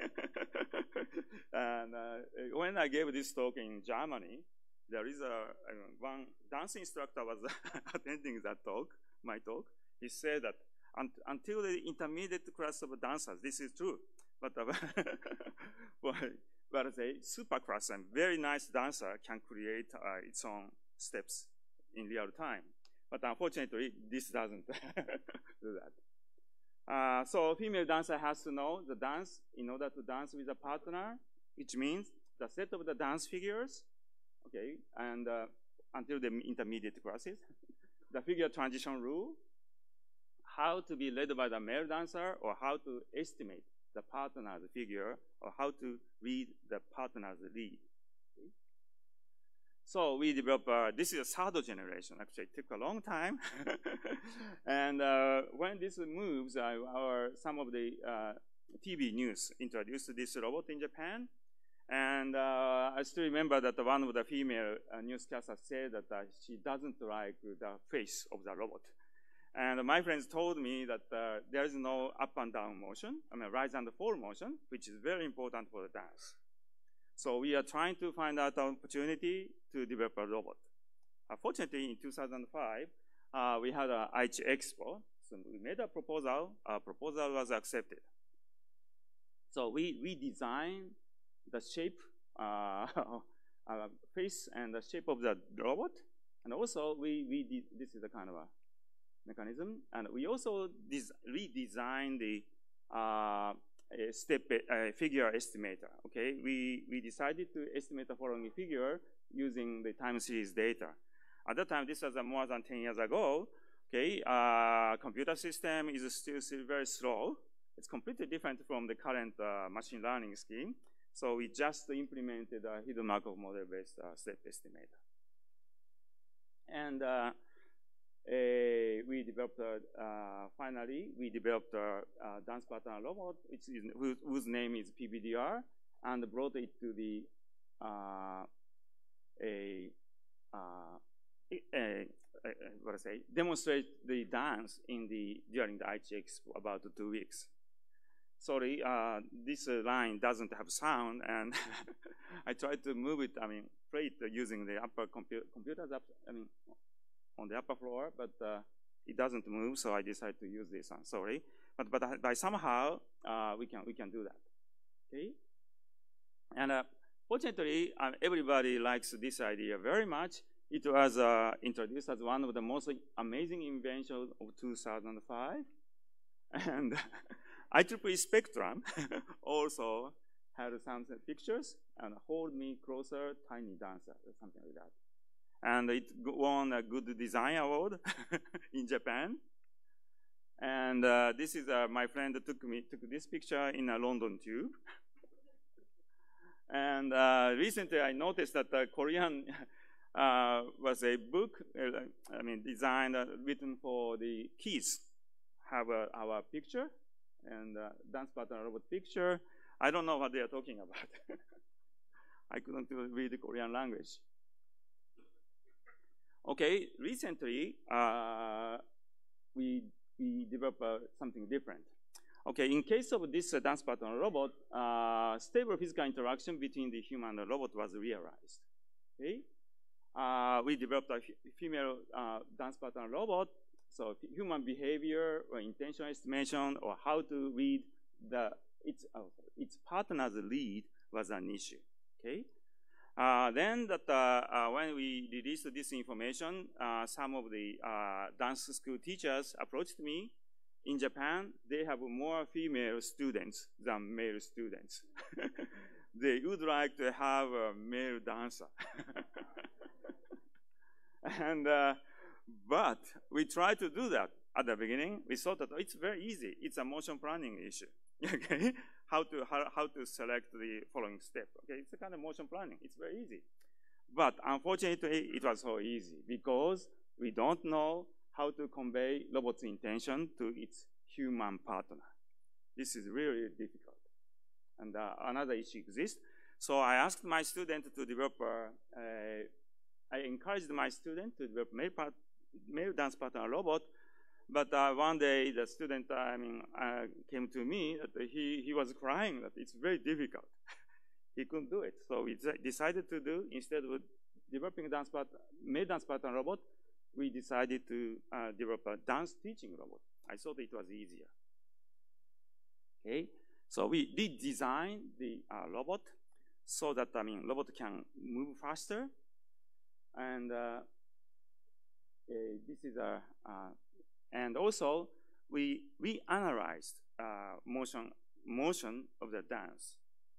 And uh, when I gave this talk in Germany, there is a, I mean, one dance instructor was attending that talk, my talk. He said that un until the intermediate class of dancers, this is true. But, uh, but, but the super class and very nice dancer can create uh, its own steps in real time. But unfortunately, this doesn't do that. Uh, so female dancer has to know the dance in order to dance with a partner, which means the set of the dance figures, okay, and uh, until the intermediate classes, the figure transition rule, how to be led by the male dancer, or how to estimate the partner's figure, or how to read the partner's lead. Okay? So we developed, uh, this is a third generation. Actually, it took a long time. And uh, when this moves, uh, our, some of the uh, T V news introduced this robot in Japan. And uh, I still remember that one of the female uh, newscasters said that uh, she doesn't like the face of the robot. And my friends told me that uh, there is no up and down motion, I mean rise and fall motion, which is very important for the dance. So we are trying to find out an opportunity to develop a robot. Unfortunately, in two thousand five, uh, we had an Aichi Expo. So we made a proposal. Our proposal was accepted. So we, we designed the shape, uh, uh, face and the shape of the robot. And also, we, we did, this is a kind of a mechanism. And we also redesigned the uh, step uh, figure estimator. Okay, we, we decided to estimate the following figure using the time series data. At that time, this was uh, more than ten years ago. Okay, uh, computer system is still, still very slow. It's completely different from the current uh, machine learning scheme. So we just implemented a hidden Markov model-based uh, step estimator. And uh, a, we developed, uh, uh, finally, we developed a, a dance pattern robot, which is, whose, whose name is P B D R, and brought it to the, uh, a, uh, a, a, what I say, demonstrate the dance in the, during the Aichi Expo about two weeks. Sorry, uh, this uh, line doesn't have sound, and I tried to move it, I mean, play it using the upper compu computers, up, I mean, on the upper floor, but uh, it doesn't move, so I decided to use this one, sorry. But, but uh, by somehow, uh, we, can, we can do that, okay? And uh, fortunately, uh, everybody likes this idea very much. It was uh, introduced as one of the most amazing inventions of two thousand five. And I triple E Spectrum also had some pictures and Hold Me Closer, Tiny Dancer, or something like that. And it won a good design award in Japan. And uh, this is uh, my friend took me took this picture in a London tube. And uh, recently I noticed that the Korean uh, was a book, uh, I mean, designed, uh, written for the kids, have uh, our picture and uh, dance pattern robot picture. I don't know what they are talking about. I couldn't read the Korean language. Okay, recently, uh, we, we developed uh, something different. Okay, in case of this uh, dance pattern robot, uh, stable physical interaction between the human and the robot was realized. Okay, uh, we developed a female uh, dance pattern robot. So human behavior or intention estimation or how to read the its oh, its partner's lead was an issue. Okay, uh, then that uh, uh, when we released this information, uh, some of the uh, dance school teachers approached me. In Japan, they have more female students than male students. They would like to have a male dancer. and uh, but we tried to do that at the beginning. We thought that it's very easy. It's a motion planning issue. Okay, how to how, how to select the following step. Okay, it's a kind of motion planning. It's very easy. But unfortunately, it was so easy because we don't know how to convey robot's intention to its human partner. This is really difficult. And uh, another issue exists. So I asked my student to develop, uh, uh, I encouraged my student to develop male, part, male dance partner robot. But uh, one day the student, uh, I mean, uh, came to me that he, he was crying that it's very difficult. He couldn't do it. So we decided to do, instead of developing a dance part, male dance partner robot, we decided to uh, develop a dance teaching robot. I thought it was easier. Okay, so we did design the uh, robot so that, I mean, robot can move faster. And uh, uh, this is a, uh, and also we, we analyzed uh, motion, motion of the dance.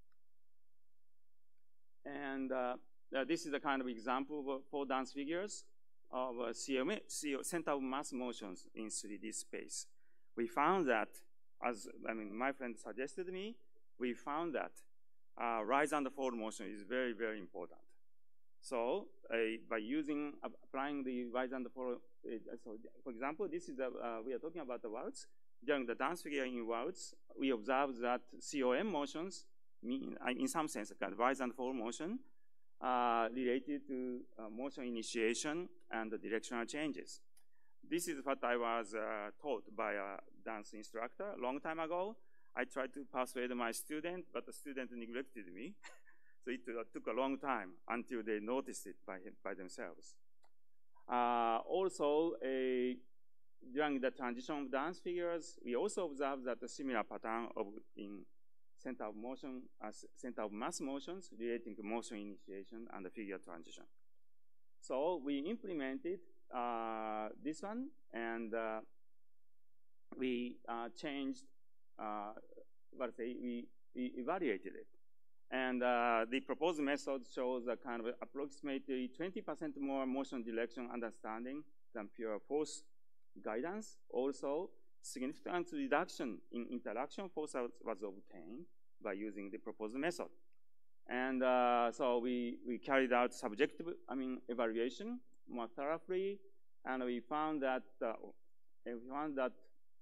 And uh, uh, this is a kind of example of four dance figures of uh, C M A, center of mass motions in three D space. We found that, as I mean, my friend suggested me, we found that uh, rise and fall motion is very, very important. So uh, by using, uh, applying the rise and fall, uh, so for example, this is, a, uh, we are talking about the waltz. During the dance figure in waltz, we observed that C O M motions, mean, uh, in some sense, kind of rise and fall motion, Uh, related to uh, motion initiation and the directional changes. This is what I was uh, taught by a dance instructor a long time ago. I tried to persuade my student, but the student neglected me. So it uh, took a long time until they noticed it by, by themselves. Uh, also, a, during the transition of dance figures, we also observed that a similar pattern of in center of motion, uh, center of mass motions relating to motion initiation and the figure transition. So we implemented uh, this one, and uh, we uh, changed, uh, what say, we, we evaluated it. And uh, the proposed method shows a kind of approximately twenty percent more motion direction understanding than pure force guidance. Also, significant reduction in interaction force was obtained by using the proposed method. And uh, so we, we carried out subjective, I mean, evaluation more thoroughly, and we found that, uh, we found that,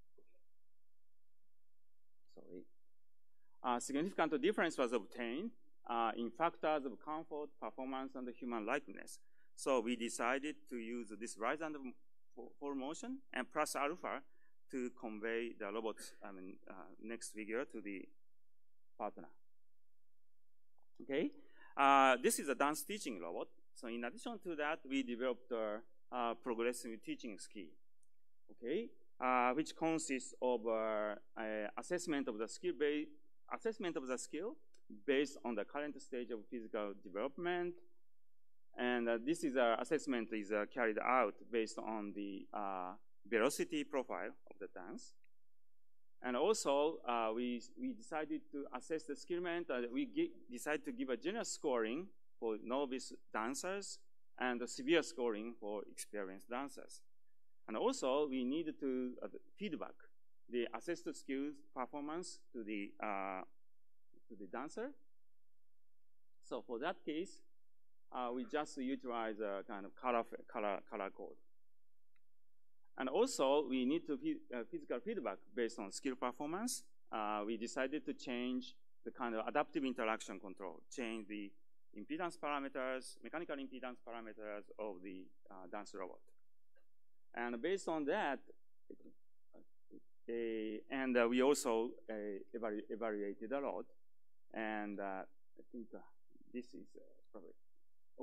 sorry, uh, significant difference was obtained uh, in factors of comfort, performance, and human likeness. So we decided to use this rise and fall motion and plus alpha to convey the robot's, I mean, uh, next figure to the partner. Okay, uh, this is a dance teaching robot. So in addition to that, we developed a, a progressive teaching skill. Okay, uh, which consists of uh, assessment of the skill based assessment of the skill based on the current stage of physical development, and uh, this is uh, assessment is uh, carried out based on the uh, velocity profile of the dance. And also, uh, we, we decided to assess the skillment. Uh, we decided to give a general scoring for novice dancers and a severe scoring for experienced dancers. And also, we needed to uh, feedback the assessed skills performance to the, uh, to the dancer. So for that case, uh, we just utilize a kind of color, color, color code. And also, we need to uh, physical feedback based on skill performance. Uh, we decided to change the kind of adaptive interaction control, change the impedance parameters, mechanical impedance parameters of the uh, dance robot. And based on that, uh, and uh, we also uh, evalu evaluated a lot. And uh, I think uh, this is uh, probably, oh.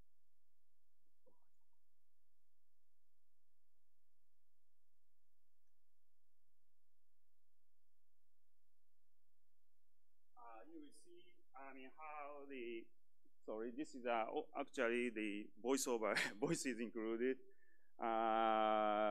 Uh, you will see, I mean, how the, sorry, this is uh, oh, actually the voiceover, voice is included. Uh,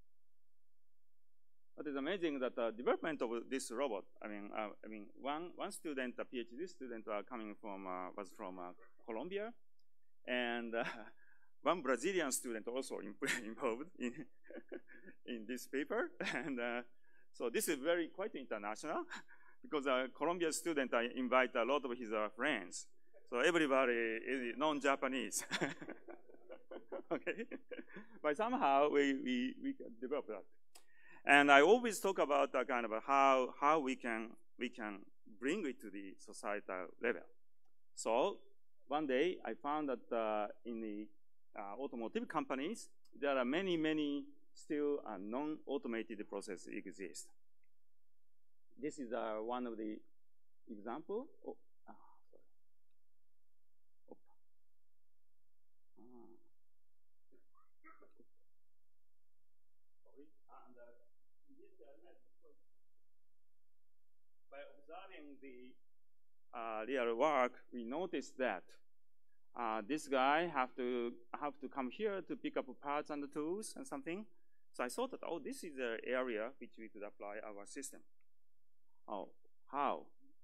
but it's amazing that the development of this robot, I mean, uh, I mean, one, one student, a PhD student uh, coming from, uh, was from uh, Colombia, and uh, one Brazilian student also involved in, in this paper. And uh, so this is very quite international, because a Colombian student uh, invite a lot of his uh, friends. So everybody is non-Japanese. Okay, but somehow we, we, we developed that. And I always talk about uh, kind of how, how we can, we can bring it to the societal level. So one day I found that uh, in the uh, automotive companies, there are many, many still uh, non-automated processes exist. This is uh, one of the example. Oh, ah, sorry. Oh. Ah. Sorry. And, uh, by observing the uh, real work, we noticed that uh, this guy have to have to come here to pick up parts and tools and something. So I thought that, oh, this is the area which we could apply our system. Oh, how?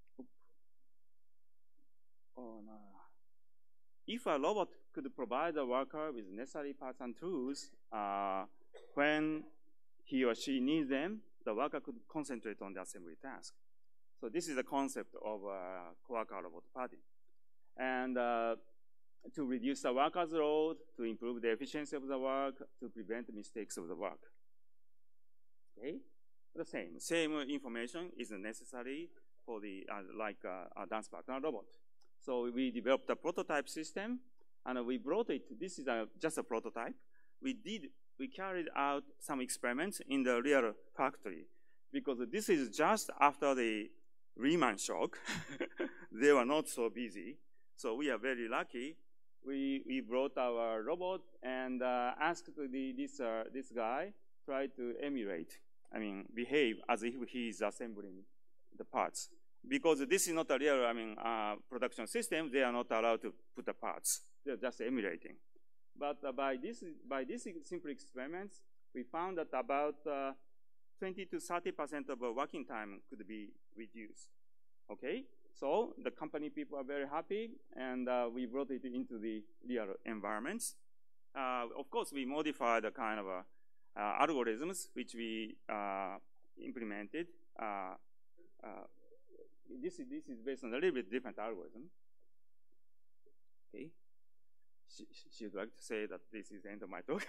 Oh, no. If a robot could provide the worker with necessary parts and tools, uh, when he or she needs them, the worker could concentrate on the assembly task. So this is the concept of uh, Coworker Robot Party. And uh, to reduce the worker's load, to improve the efficiency of the work, to prevent mistakes of the work. Okay? The same, same information is necessary for the, uh, like uh, a dance partner robot. So we developed a prototype system, and we brought it, this is a, just a prototype. We did, we carried out some experiments in the real factory, because this is just after the Lehman shock. They were not so busy. So we are very lucky. We, we brought our robot and uh, asked the, this, uh, this guy try to emulate, I mean, behave as if he is assembling the parts. Because this is not a real, I mean, uh, production system, they are not allowed to put the parts. They're just emulating. But uh, by this, by these simple experiments, we found that about uh, twenty to thirty percent of our working time could be reduced. Okay, so the company people are very happy, and uh, we brought it into the real environments. Uh, of course, we modified the kind of uh, uh, algorithms which we uh, implemented. Uh, uh, this is this is based on a little bit different algorithm. Okay. She, she would like to say that this is the end of my talk.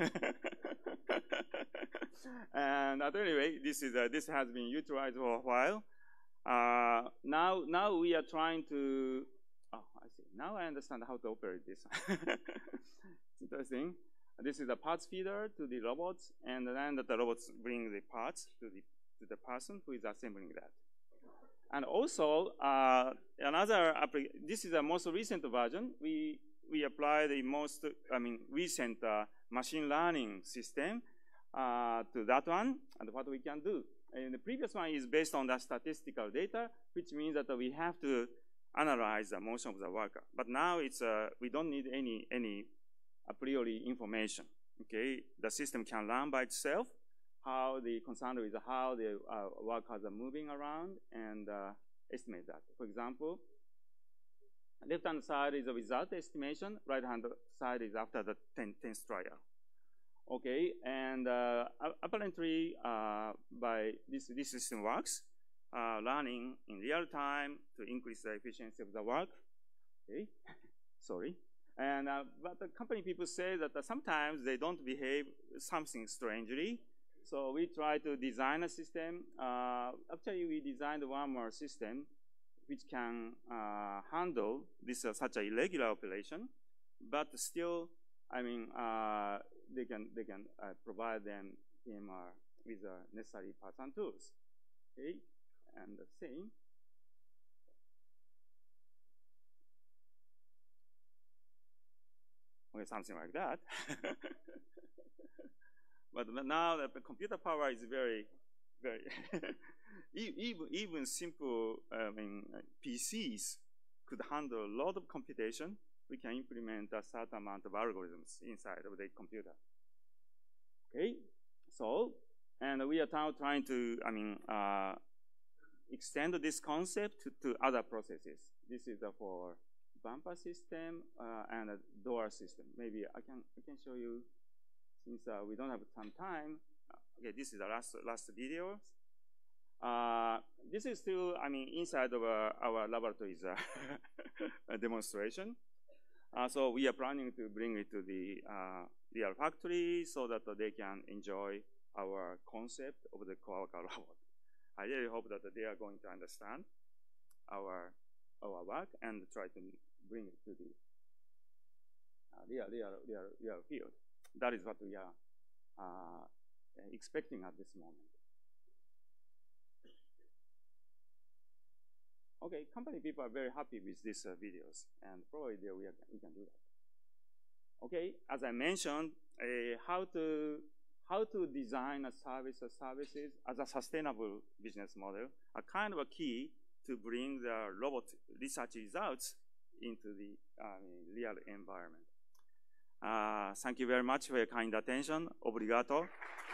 And at any rate, this is uh, this has been utilized for a while. Uh, now, now we are trying to. Oh, I see. Now I understand how to operate this. It's interesting. This is a parts feeder to the robots, and then the robots bring the parts to the to the person who is assembling that. And also, uh, another this is the most recent version. We we apply the most, I mean, recent uh, machine learning system uh, to that one, and what we can do. And the previous one is based on the statistical data, which means that we have to analyze the motion of the worker. But now it's uh, we don't need any any a priori information. Okay, the system can learn by itself how the concern is how the uh, workers are moving around and uh, estimate that. For example, left-hand side is a result estimation. Right-hand side is after the tenth trial. Okay, and uh, apparently uh, by this this system works, uh, learning in real time to increase the efficiency of the work. Okay, sorry. And uh, but the company people say that uh, sometimes they don't behave something strangely. So we try to design a system. Uh, actually, we designed one more system which can uh, handle this uh, such a irregular operation, but still, I mean, uh, they can they can uh, provide them P M R with the necessary parts and tools. Okay, and the same. Okay, something like that. But now the computer power is very, very even even simple. I mean, P Cs could handle a lot of computation. We can implement a certain amount of algorithms inside of the computer. Okay, so and we are now trying to, I mean, uh, extend this concept to, to other processes. This is uh, for bumper system uh, and a door system. Maybe I can I can show you, since uh, we don't have some time. Okay, this is the last last video. Uh, this is still, I mean, inside of uh, our laboratory's uh, a demonstration. Uh, so we are planning to bring it to the uh, real factory so that uh, they can enjoy our concept of the Coworker robot. I really hope that they are going to understand our our work and try to bring it to the uh, real, real, real, real field. That is what we are uh, expecting at this moment. Okay, company people are very happy with these uh, videos, and probably they, we, are, we can do that. Okay, as I mentioned, uh, how to how to design a service or services as a sustainable business model are kind of a key to bring the robot research results into the uh, real environment. Uh, thank you very much for your kind attention. Obrigado.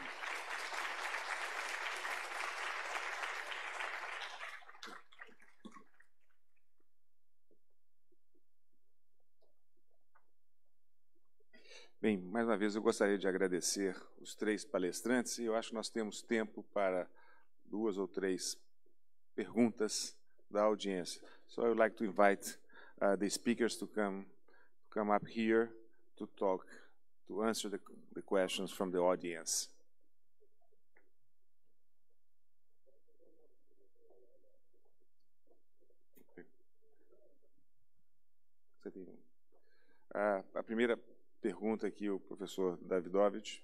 Bem, mais uma vez eu gostaria de agradecer os três palestrantes e eu acho que nós temos tempo para duas ou três perguntas da audiência. So I would like to invite uh, the speakers to come to come up here to talk, to answer the, the questions from the audience. Você tem uh, a primeira pergunta aqui, o professor Davidovich.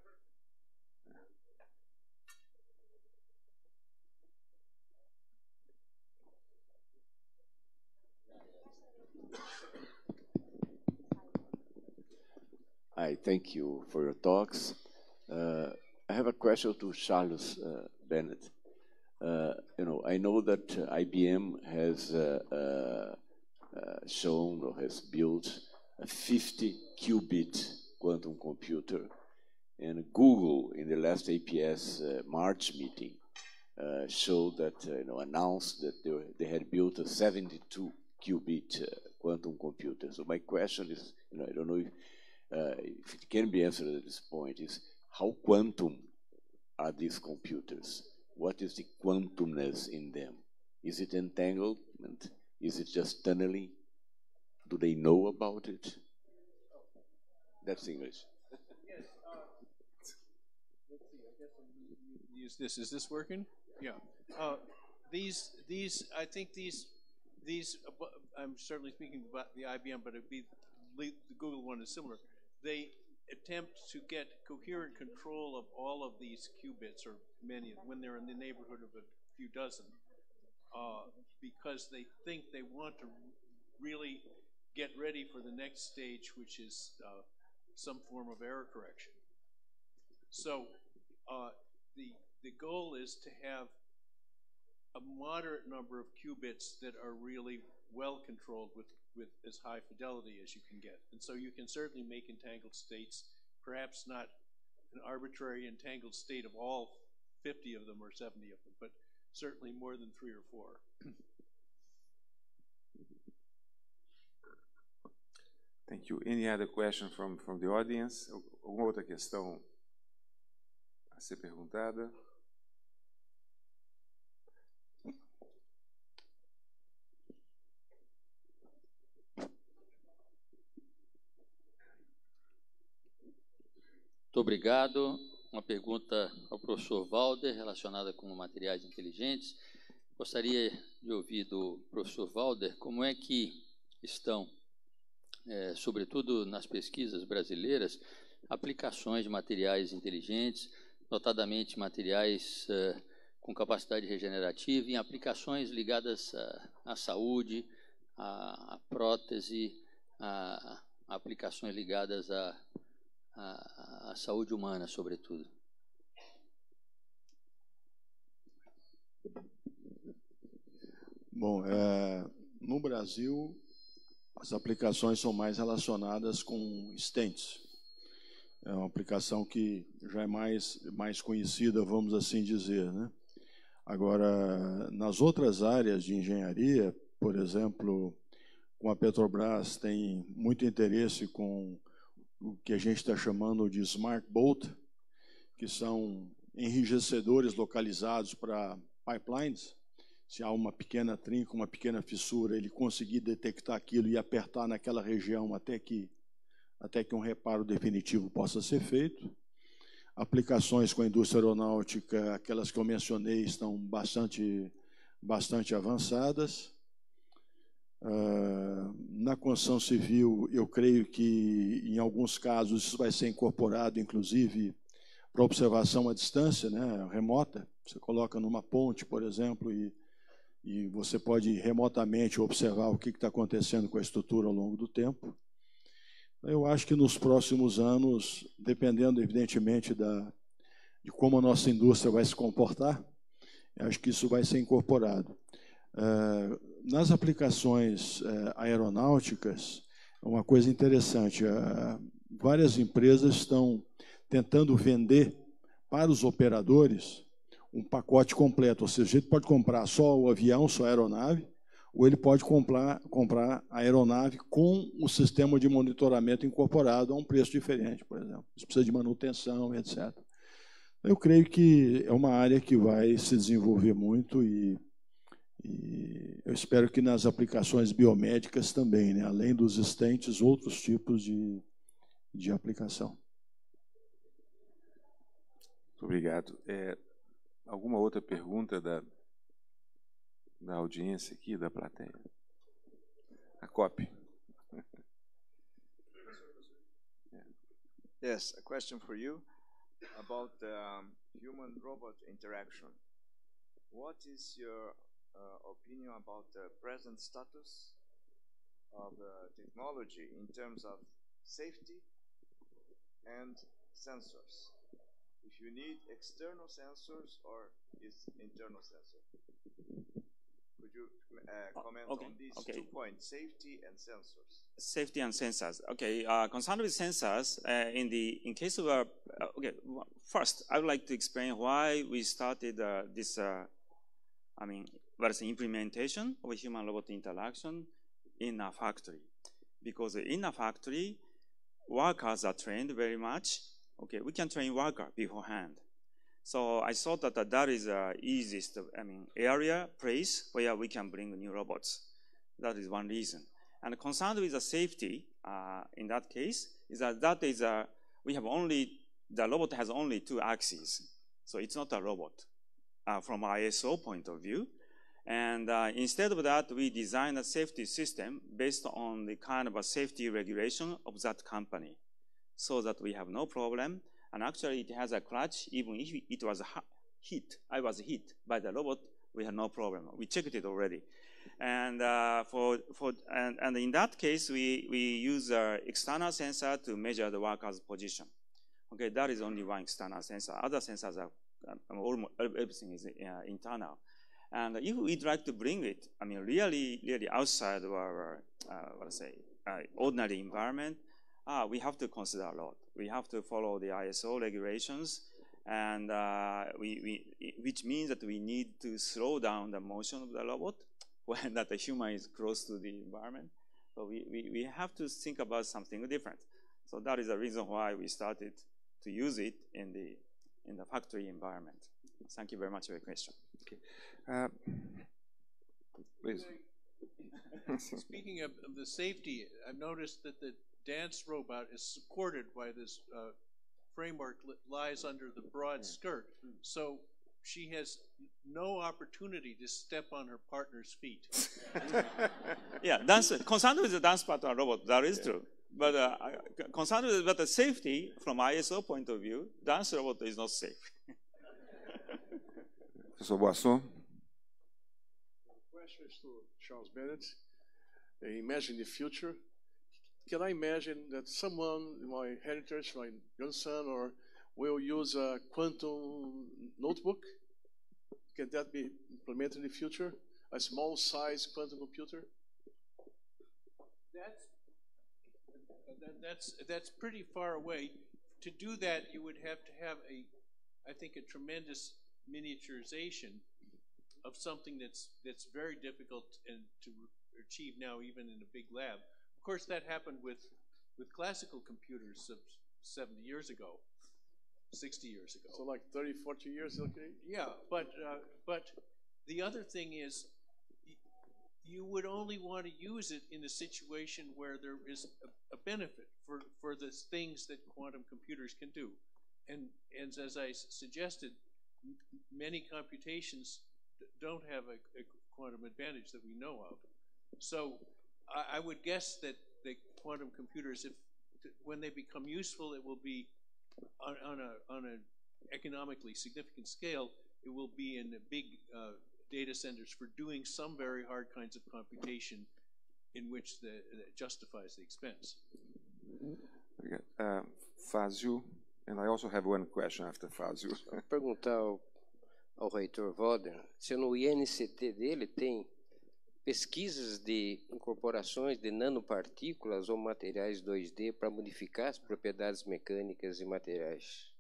Hi, thank you for your talks. Uh, I have a question to Charles uh, Bennett. Uh, you know, I know that uh, I B M has uh, uh, uh, shown or has built a fifty qubit quantum computer, and Google in the last A P S uh, March meeting uh, showed that, uh, you know, announced that they, were, they had built a seventy-two qubit uh, quantum computer. So my question is, you know, I don't know if, uh, if it can be answered at this point, is how quantum are these computers? What is the quantumness in them? Is it entanglement? Is it just tunneling? Do they know about it? That's English. Yes. Uh, let's see. I guess I'll use this. Is this working? Yeah. Uh, these, these. I think these, these. Uh, I'm certainly speaking about the I B M, but it'd be the Google one is similar. They attempt to get coherent control of all of these qubits, or many, when they're in the neighborhood of a few dozen, uh, because they think they want to really get ready for the next stage, which is uh, some form of error correction. So uh, the, the goal is to have a moderate number of qubits that are really well controlled with, with as high fidelity as you can get. And so you can certainly make entangled states, perhaps not an arbitrary entangled state of all fifty of them or seventy of them, but certainly more than three or four. Thank you. Any other question from, from the audience? Alguma outra questão a ser perguntada? Muito obrigado. Uma pergunta ao professor Valder relacionada com materiais inteligentes. Gostaria de ouvir do professor Walder como é que estão, é, sobretudo nas pesquisas brasileiras, aplicações de materiais inteligentes, notadamente materiais é, com capacidade regenerativa, em aplicações ligadas à, à saúde, à, à prótese, a, a aplicações ligadas à, à, à saúde humana, sobretudo. Bom, é, no Brasil, as aplicações são mais relacionadas com stents. É uma aplicação que já é mais, mais conhecida, vamos assim dizer, né? Agora, nas outras áreas de engenharia, por exemplo, com a Petrobras tem muito interesse com o que a gente está chamando de Smart Bolt, que são enrijecedores localizados para pipelines. Se há uma pequena trinca, uma pequena fissura, ele conseguir detectar aquilo e apertar naquela região até que, até que um reparo definitivo possa ser feito. Aplicações com a indústria aeronáutica, aquelas que eu mencionei, estão bastante, bastante avançadas. Uh, na construção civil, eu creio que, em alguns casos, isso vai ser incorporado, inclusive, para observação à distância, né, remota. Você coloca numa ponte, por exemplo, e e você pode remotamente observar o que está acontecendo com a estrutura ao longo do tempo. Eu acho que nos próximos anos, dependendo, evidentemente, da, de como a nossa indústria vai se comportar, acho que isso vai ser incorporado. Uh, nas aplicações uh, aeronáuticas, uma coisa interessante, uh, várias empresas estão tentando vender para os operadores um pacote completo, ou seja, ele pode comprar só o avião, só a aeronave, ou ele pode comprar, comprar a aeronave com o sistema de monitoramento incorporado a um preço diferente, por exemplo. Isso precisa de manutenção, etcétera. Eu creio que é uma área que vai se desenvolver muito e, e eu espero que nas aplicações biomédicas também, né? Além dos stents, outros tipos de, de aplicação. Muito obrigado. É, alguma outra pergunta da, da audiência aqui, da plateia? A cópia. Yes, a question for you about um, human-robot interaction. What is your uh, opinion about the present status of uh, technology in terms of safety and sensors? If you need external sensors or is internal sensor? Could you uh, comment okay. on these okay. two points, safety and sensors? Safety and sensors. Okay, uh, concerned with sensors, uh, in the in case of a, uh, okay, first I would like to explain why we started uh, this. Uh, I mean, what is the implementation of human-robot interaction in a factory? Because in a factory, workers are trained very much. Okay, we can train worker beforehand. So I thought that that is the easiest, I mean, area, place where we can bring new robots. That is one reason. And concerned with the safety, uh, in that case, is that that is a, we have only, the robot has only two axes. So it's not a robot uh, from I S O point of view. And uh, instead of that, we designed a safety system based on the kind of a safety regulation of that company, so that we have no problem. And actually, it has a clutch. Even if it was hit, I was hit by the robot, we had no problem. We checked it already. And uh, for for and, and in that case, we we use an external sensor to measure the worker's position. Okay, that is only one external sensor. Other sensors are um, almost everything is uh, internal. And if we'd like to bring it, I mean, really, really outside our uh, what I say uh, ordinary environment. Ah, we have to consider a lot. We have to follow the I S O regulations, and uh, we, we, which means that we need to slow down the motion of the robot when that the human is close to the environment. So we, we, we have to think about something different. So that is the reason why we started to use it in the, in the factory environment. Thank you very much for your question. Okay. Uh, please. Speaking of, of the safety, I've noticed that the dance robot is supported by this uh, framework that lies under the broad skirt. So she has no opportunity to step on her partner's feet. Yeah, dance, concerned with the dance partner robot, that is true. But uh, concerned with but the safety from I S O point of view, dance robot is not safe. Professor Boisson. Question is to Charles Bennett. Uh, imagine the future. Can I imagine that someone, my heritage, my grandson, or will use a quantum notebook? Can that be implemented in the future? A small size quantum computer? That's, that, that's, that's pretty far away. To do that, you would have to have a, I think, a tremendous miniaturization of something that's, that's very difficult and to achieve now even in a big lab. Of course, that happened with, with classical computers of seventy years ago, sixty years ago. So like thirty, forty years, okay? Yeah, but, uh, but the other thing is you would only want to use it in a situation where there is a, a benefit for, for the things that quantum computers can do. And, and as I suggested, m many computations don't have a, a quantum advantage that we know of. So I, I would guess that the quantum computers, if when they become useful, it will be on, on a on an economically significant scale. It will be in the big uh, data centers for doing some very hard kinds of computation, in which the that justifies the expense. Uh, Fazio, and I also have one question after Fazio. Vou perguntar ao, ao reitor Walder se no I N C T dele tem pesquisas de incorporações de nanopartículas ou materiais dois D para modificar as propriedades mecânicas e materiais.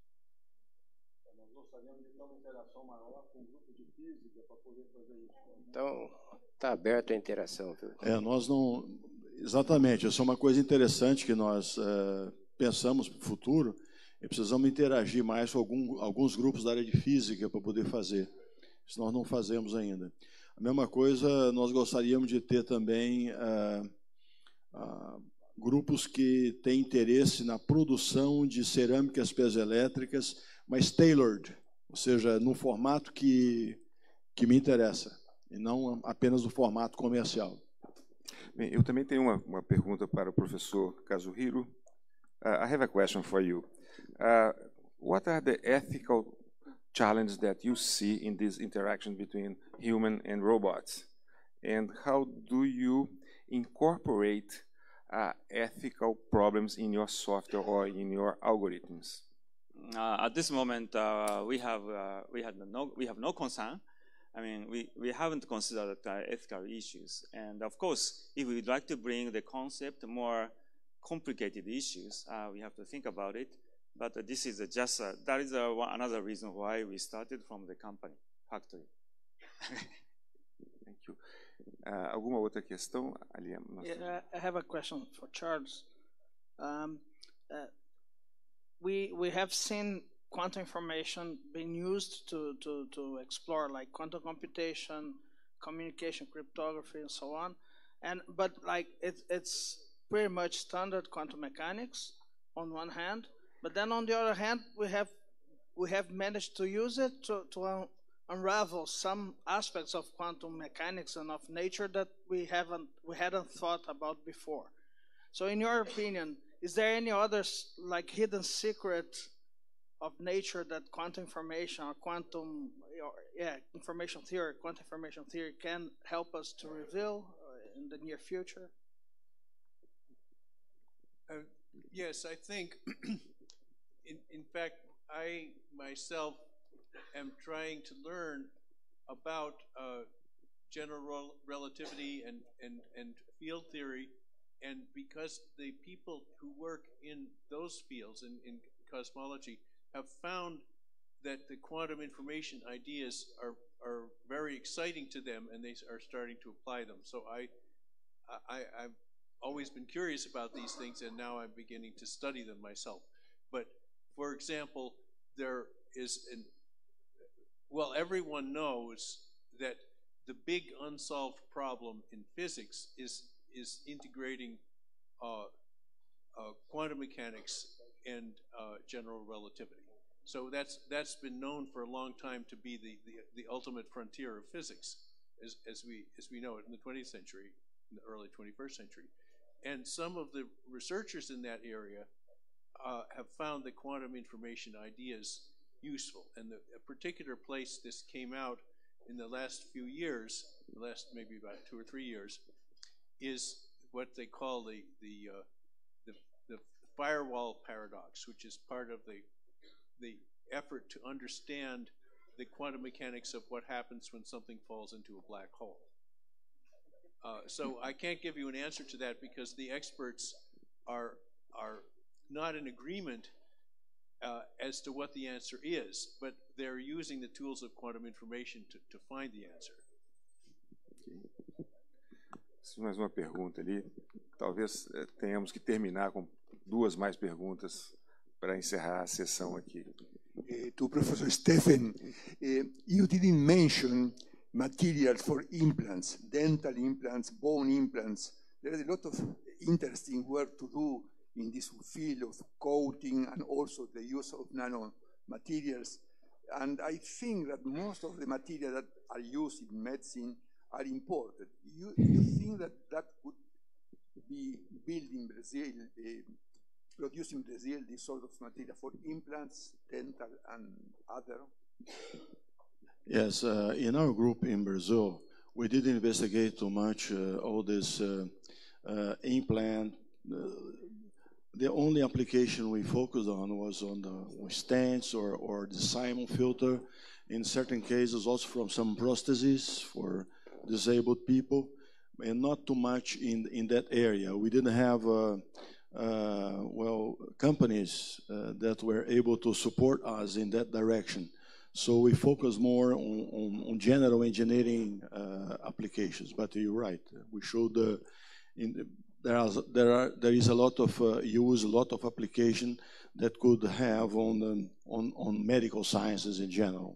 Nós gostaríamos de ter uma interação maior com o grupo de física para poder fazer isso. Então, está aberto a interação. Viu? É, nós não... Exatamente, essa é uma coisa interessante que nós uh, pensamos para o futuro, e precisamos interagir mais com algum, alguns grupos da área de física para poder fazer. Isso nós não fazemos ainda. A mesma coisa, nós gostaríamos de ter também uh, uh, grupos que têm interesse na produção de cerâmicas piezoelétricas, mas tailored, ou seja, no formato que, que me interessa, e não apenas no formato comercial. Bem, eu também tenho uma, uma pergunta para o professor Kazuhiro. Uh, I have a question for you. Uh, what are the ethical challenges that you see in this interaction between human and robots? And how do you incorporate uh, ethical problems in your software or in your algorithms? Uh, at this moment, uh, we have uh, we had no we have no concern. I mean, we, we haven't considered uh, ethical issues. And of course, if we'd like to bring the concept more complicated issues, uh, we have to think about it. But uh, this is uh, just, uh, that is uh, one, another reason why we started from the company, factory. Thank you. Uh, alguma outra questão? Ali, yeah, I have a question for Charles. Um, uh, we, we have seen quantum information being used to, to, to explore like quantum computation, communication, cryptography, and so on. And but like it, it's pretty much standard quantum mechanics on one hand, but then on the other hand, we have we have managed to use it to, to un unravel some aspects of quantum mechanics and of nature that we haven't we hadn't thought about before. So in your opinion, is there any other like hidden secret of nature that quantum information or quantum, or, yeah, information theory, quantum information theory can help us to reveal uh, in the near future? Uh, yes, I think, in, in fact, I myself am trying to learn about uh, general relativity and, and, and field theory, and because the people who work in those fields, in, in cosmology, have found that the quantum information ideas are, are very exciting to them, and they are starting to apply them. So I, I, I've always been curious about these things, and now I'm beginning to study them myself. But, for example, there is an, well, everyone knows that the big unsolved problem in physics is, is integrating uh, uh, quantum mechanics and uh, general relativity. So that's, that's been known for a long time to be the, the, the ultimate frontier of physics, as, as, we, as we know it in the twentieth century, in the early twenty-first century. And some of the researchers in that area uh, have found the quantum information ideas useful. And the, a particular place this came out in the last few years, the last maybe about two or three years, is what they call the, the, uh, the, the firewall paradox, which is part of the the effort to understand the quantum mechanics of what happens when something falls into a black hole. Uh, so I can't give you an answer to that because the experts are, are not in agreement uh, as to what the answer is, but they're using the tools of quantum information to, to find the answer. Okay. Mais uma pergunta ali. Talvez eh, tenhamos que terminar com duas mais perguntas para encerrar a sessão aqui. Uh, to Professor Stephen, uh, you didn't mention materials for implants, dental implants, bone implants. There is a lot of interesting work to do in this field of coating and also the use of nanomaterials. And I think that most of the materials that are used in medicine are imported. You, you think that that could be built in Brazil, uh, produced in Brazil, this sort of material for implants, dental, and other? Yes, uh, in our group in Brazil, we did investigate too much uh, all this uh, uh, implant. Uh, the only application we focused on was on the stents or, or the Simon filter. In certain cases, also from some prostheses for disabled people, and not too much in, in that area. We didn't have uh, Uh, well, companies uh, that were able to support us in that direction. So we focus more on, on, on general engineering uh, applications. But you're right. We showed the, in the, there, are, there, are, there is a lot of uh, use, a lot of application that could have on, the, on, on medical sciences in general.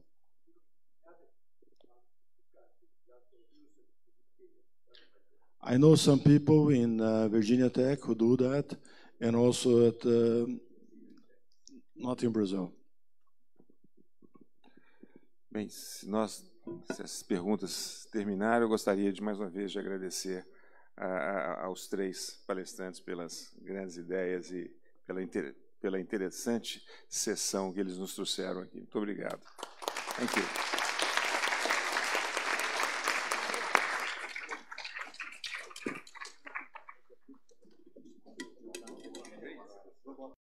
I know some people in uh, Virginia Tech who do that, and also at, uh, not in Brazil. Bem, se, nós, se essas perguntas terminaram, eu gostaria de mais uma vez de agradecer a, a, aos três palestrantes pelas grandes ideias e pela, inter, pela interessante sessão que eles nos trouxeram aqui. Muito obrigado. Thank you.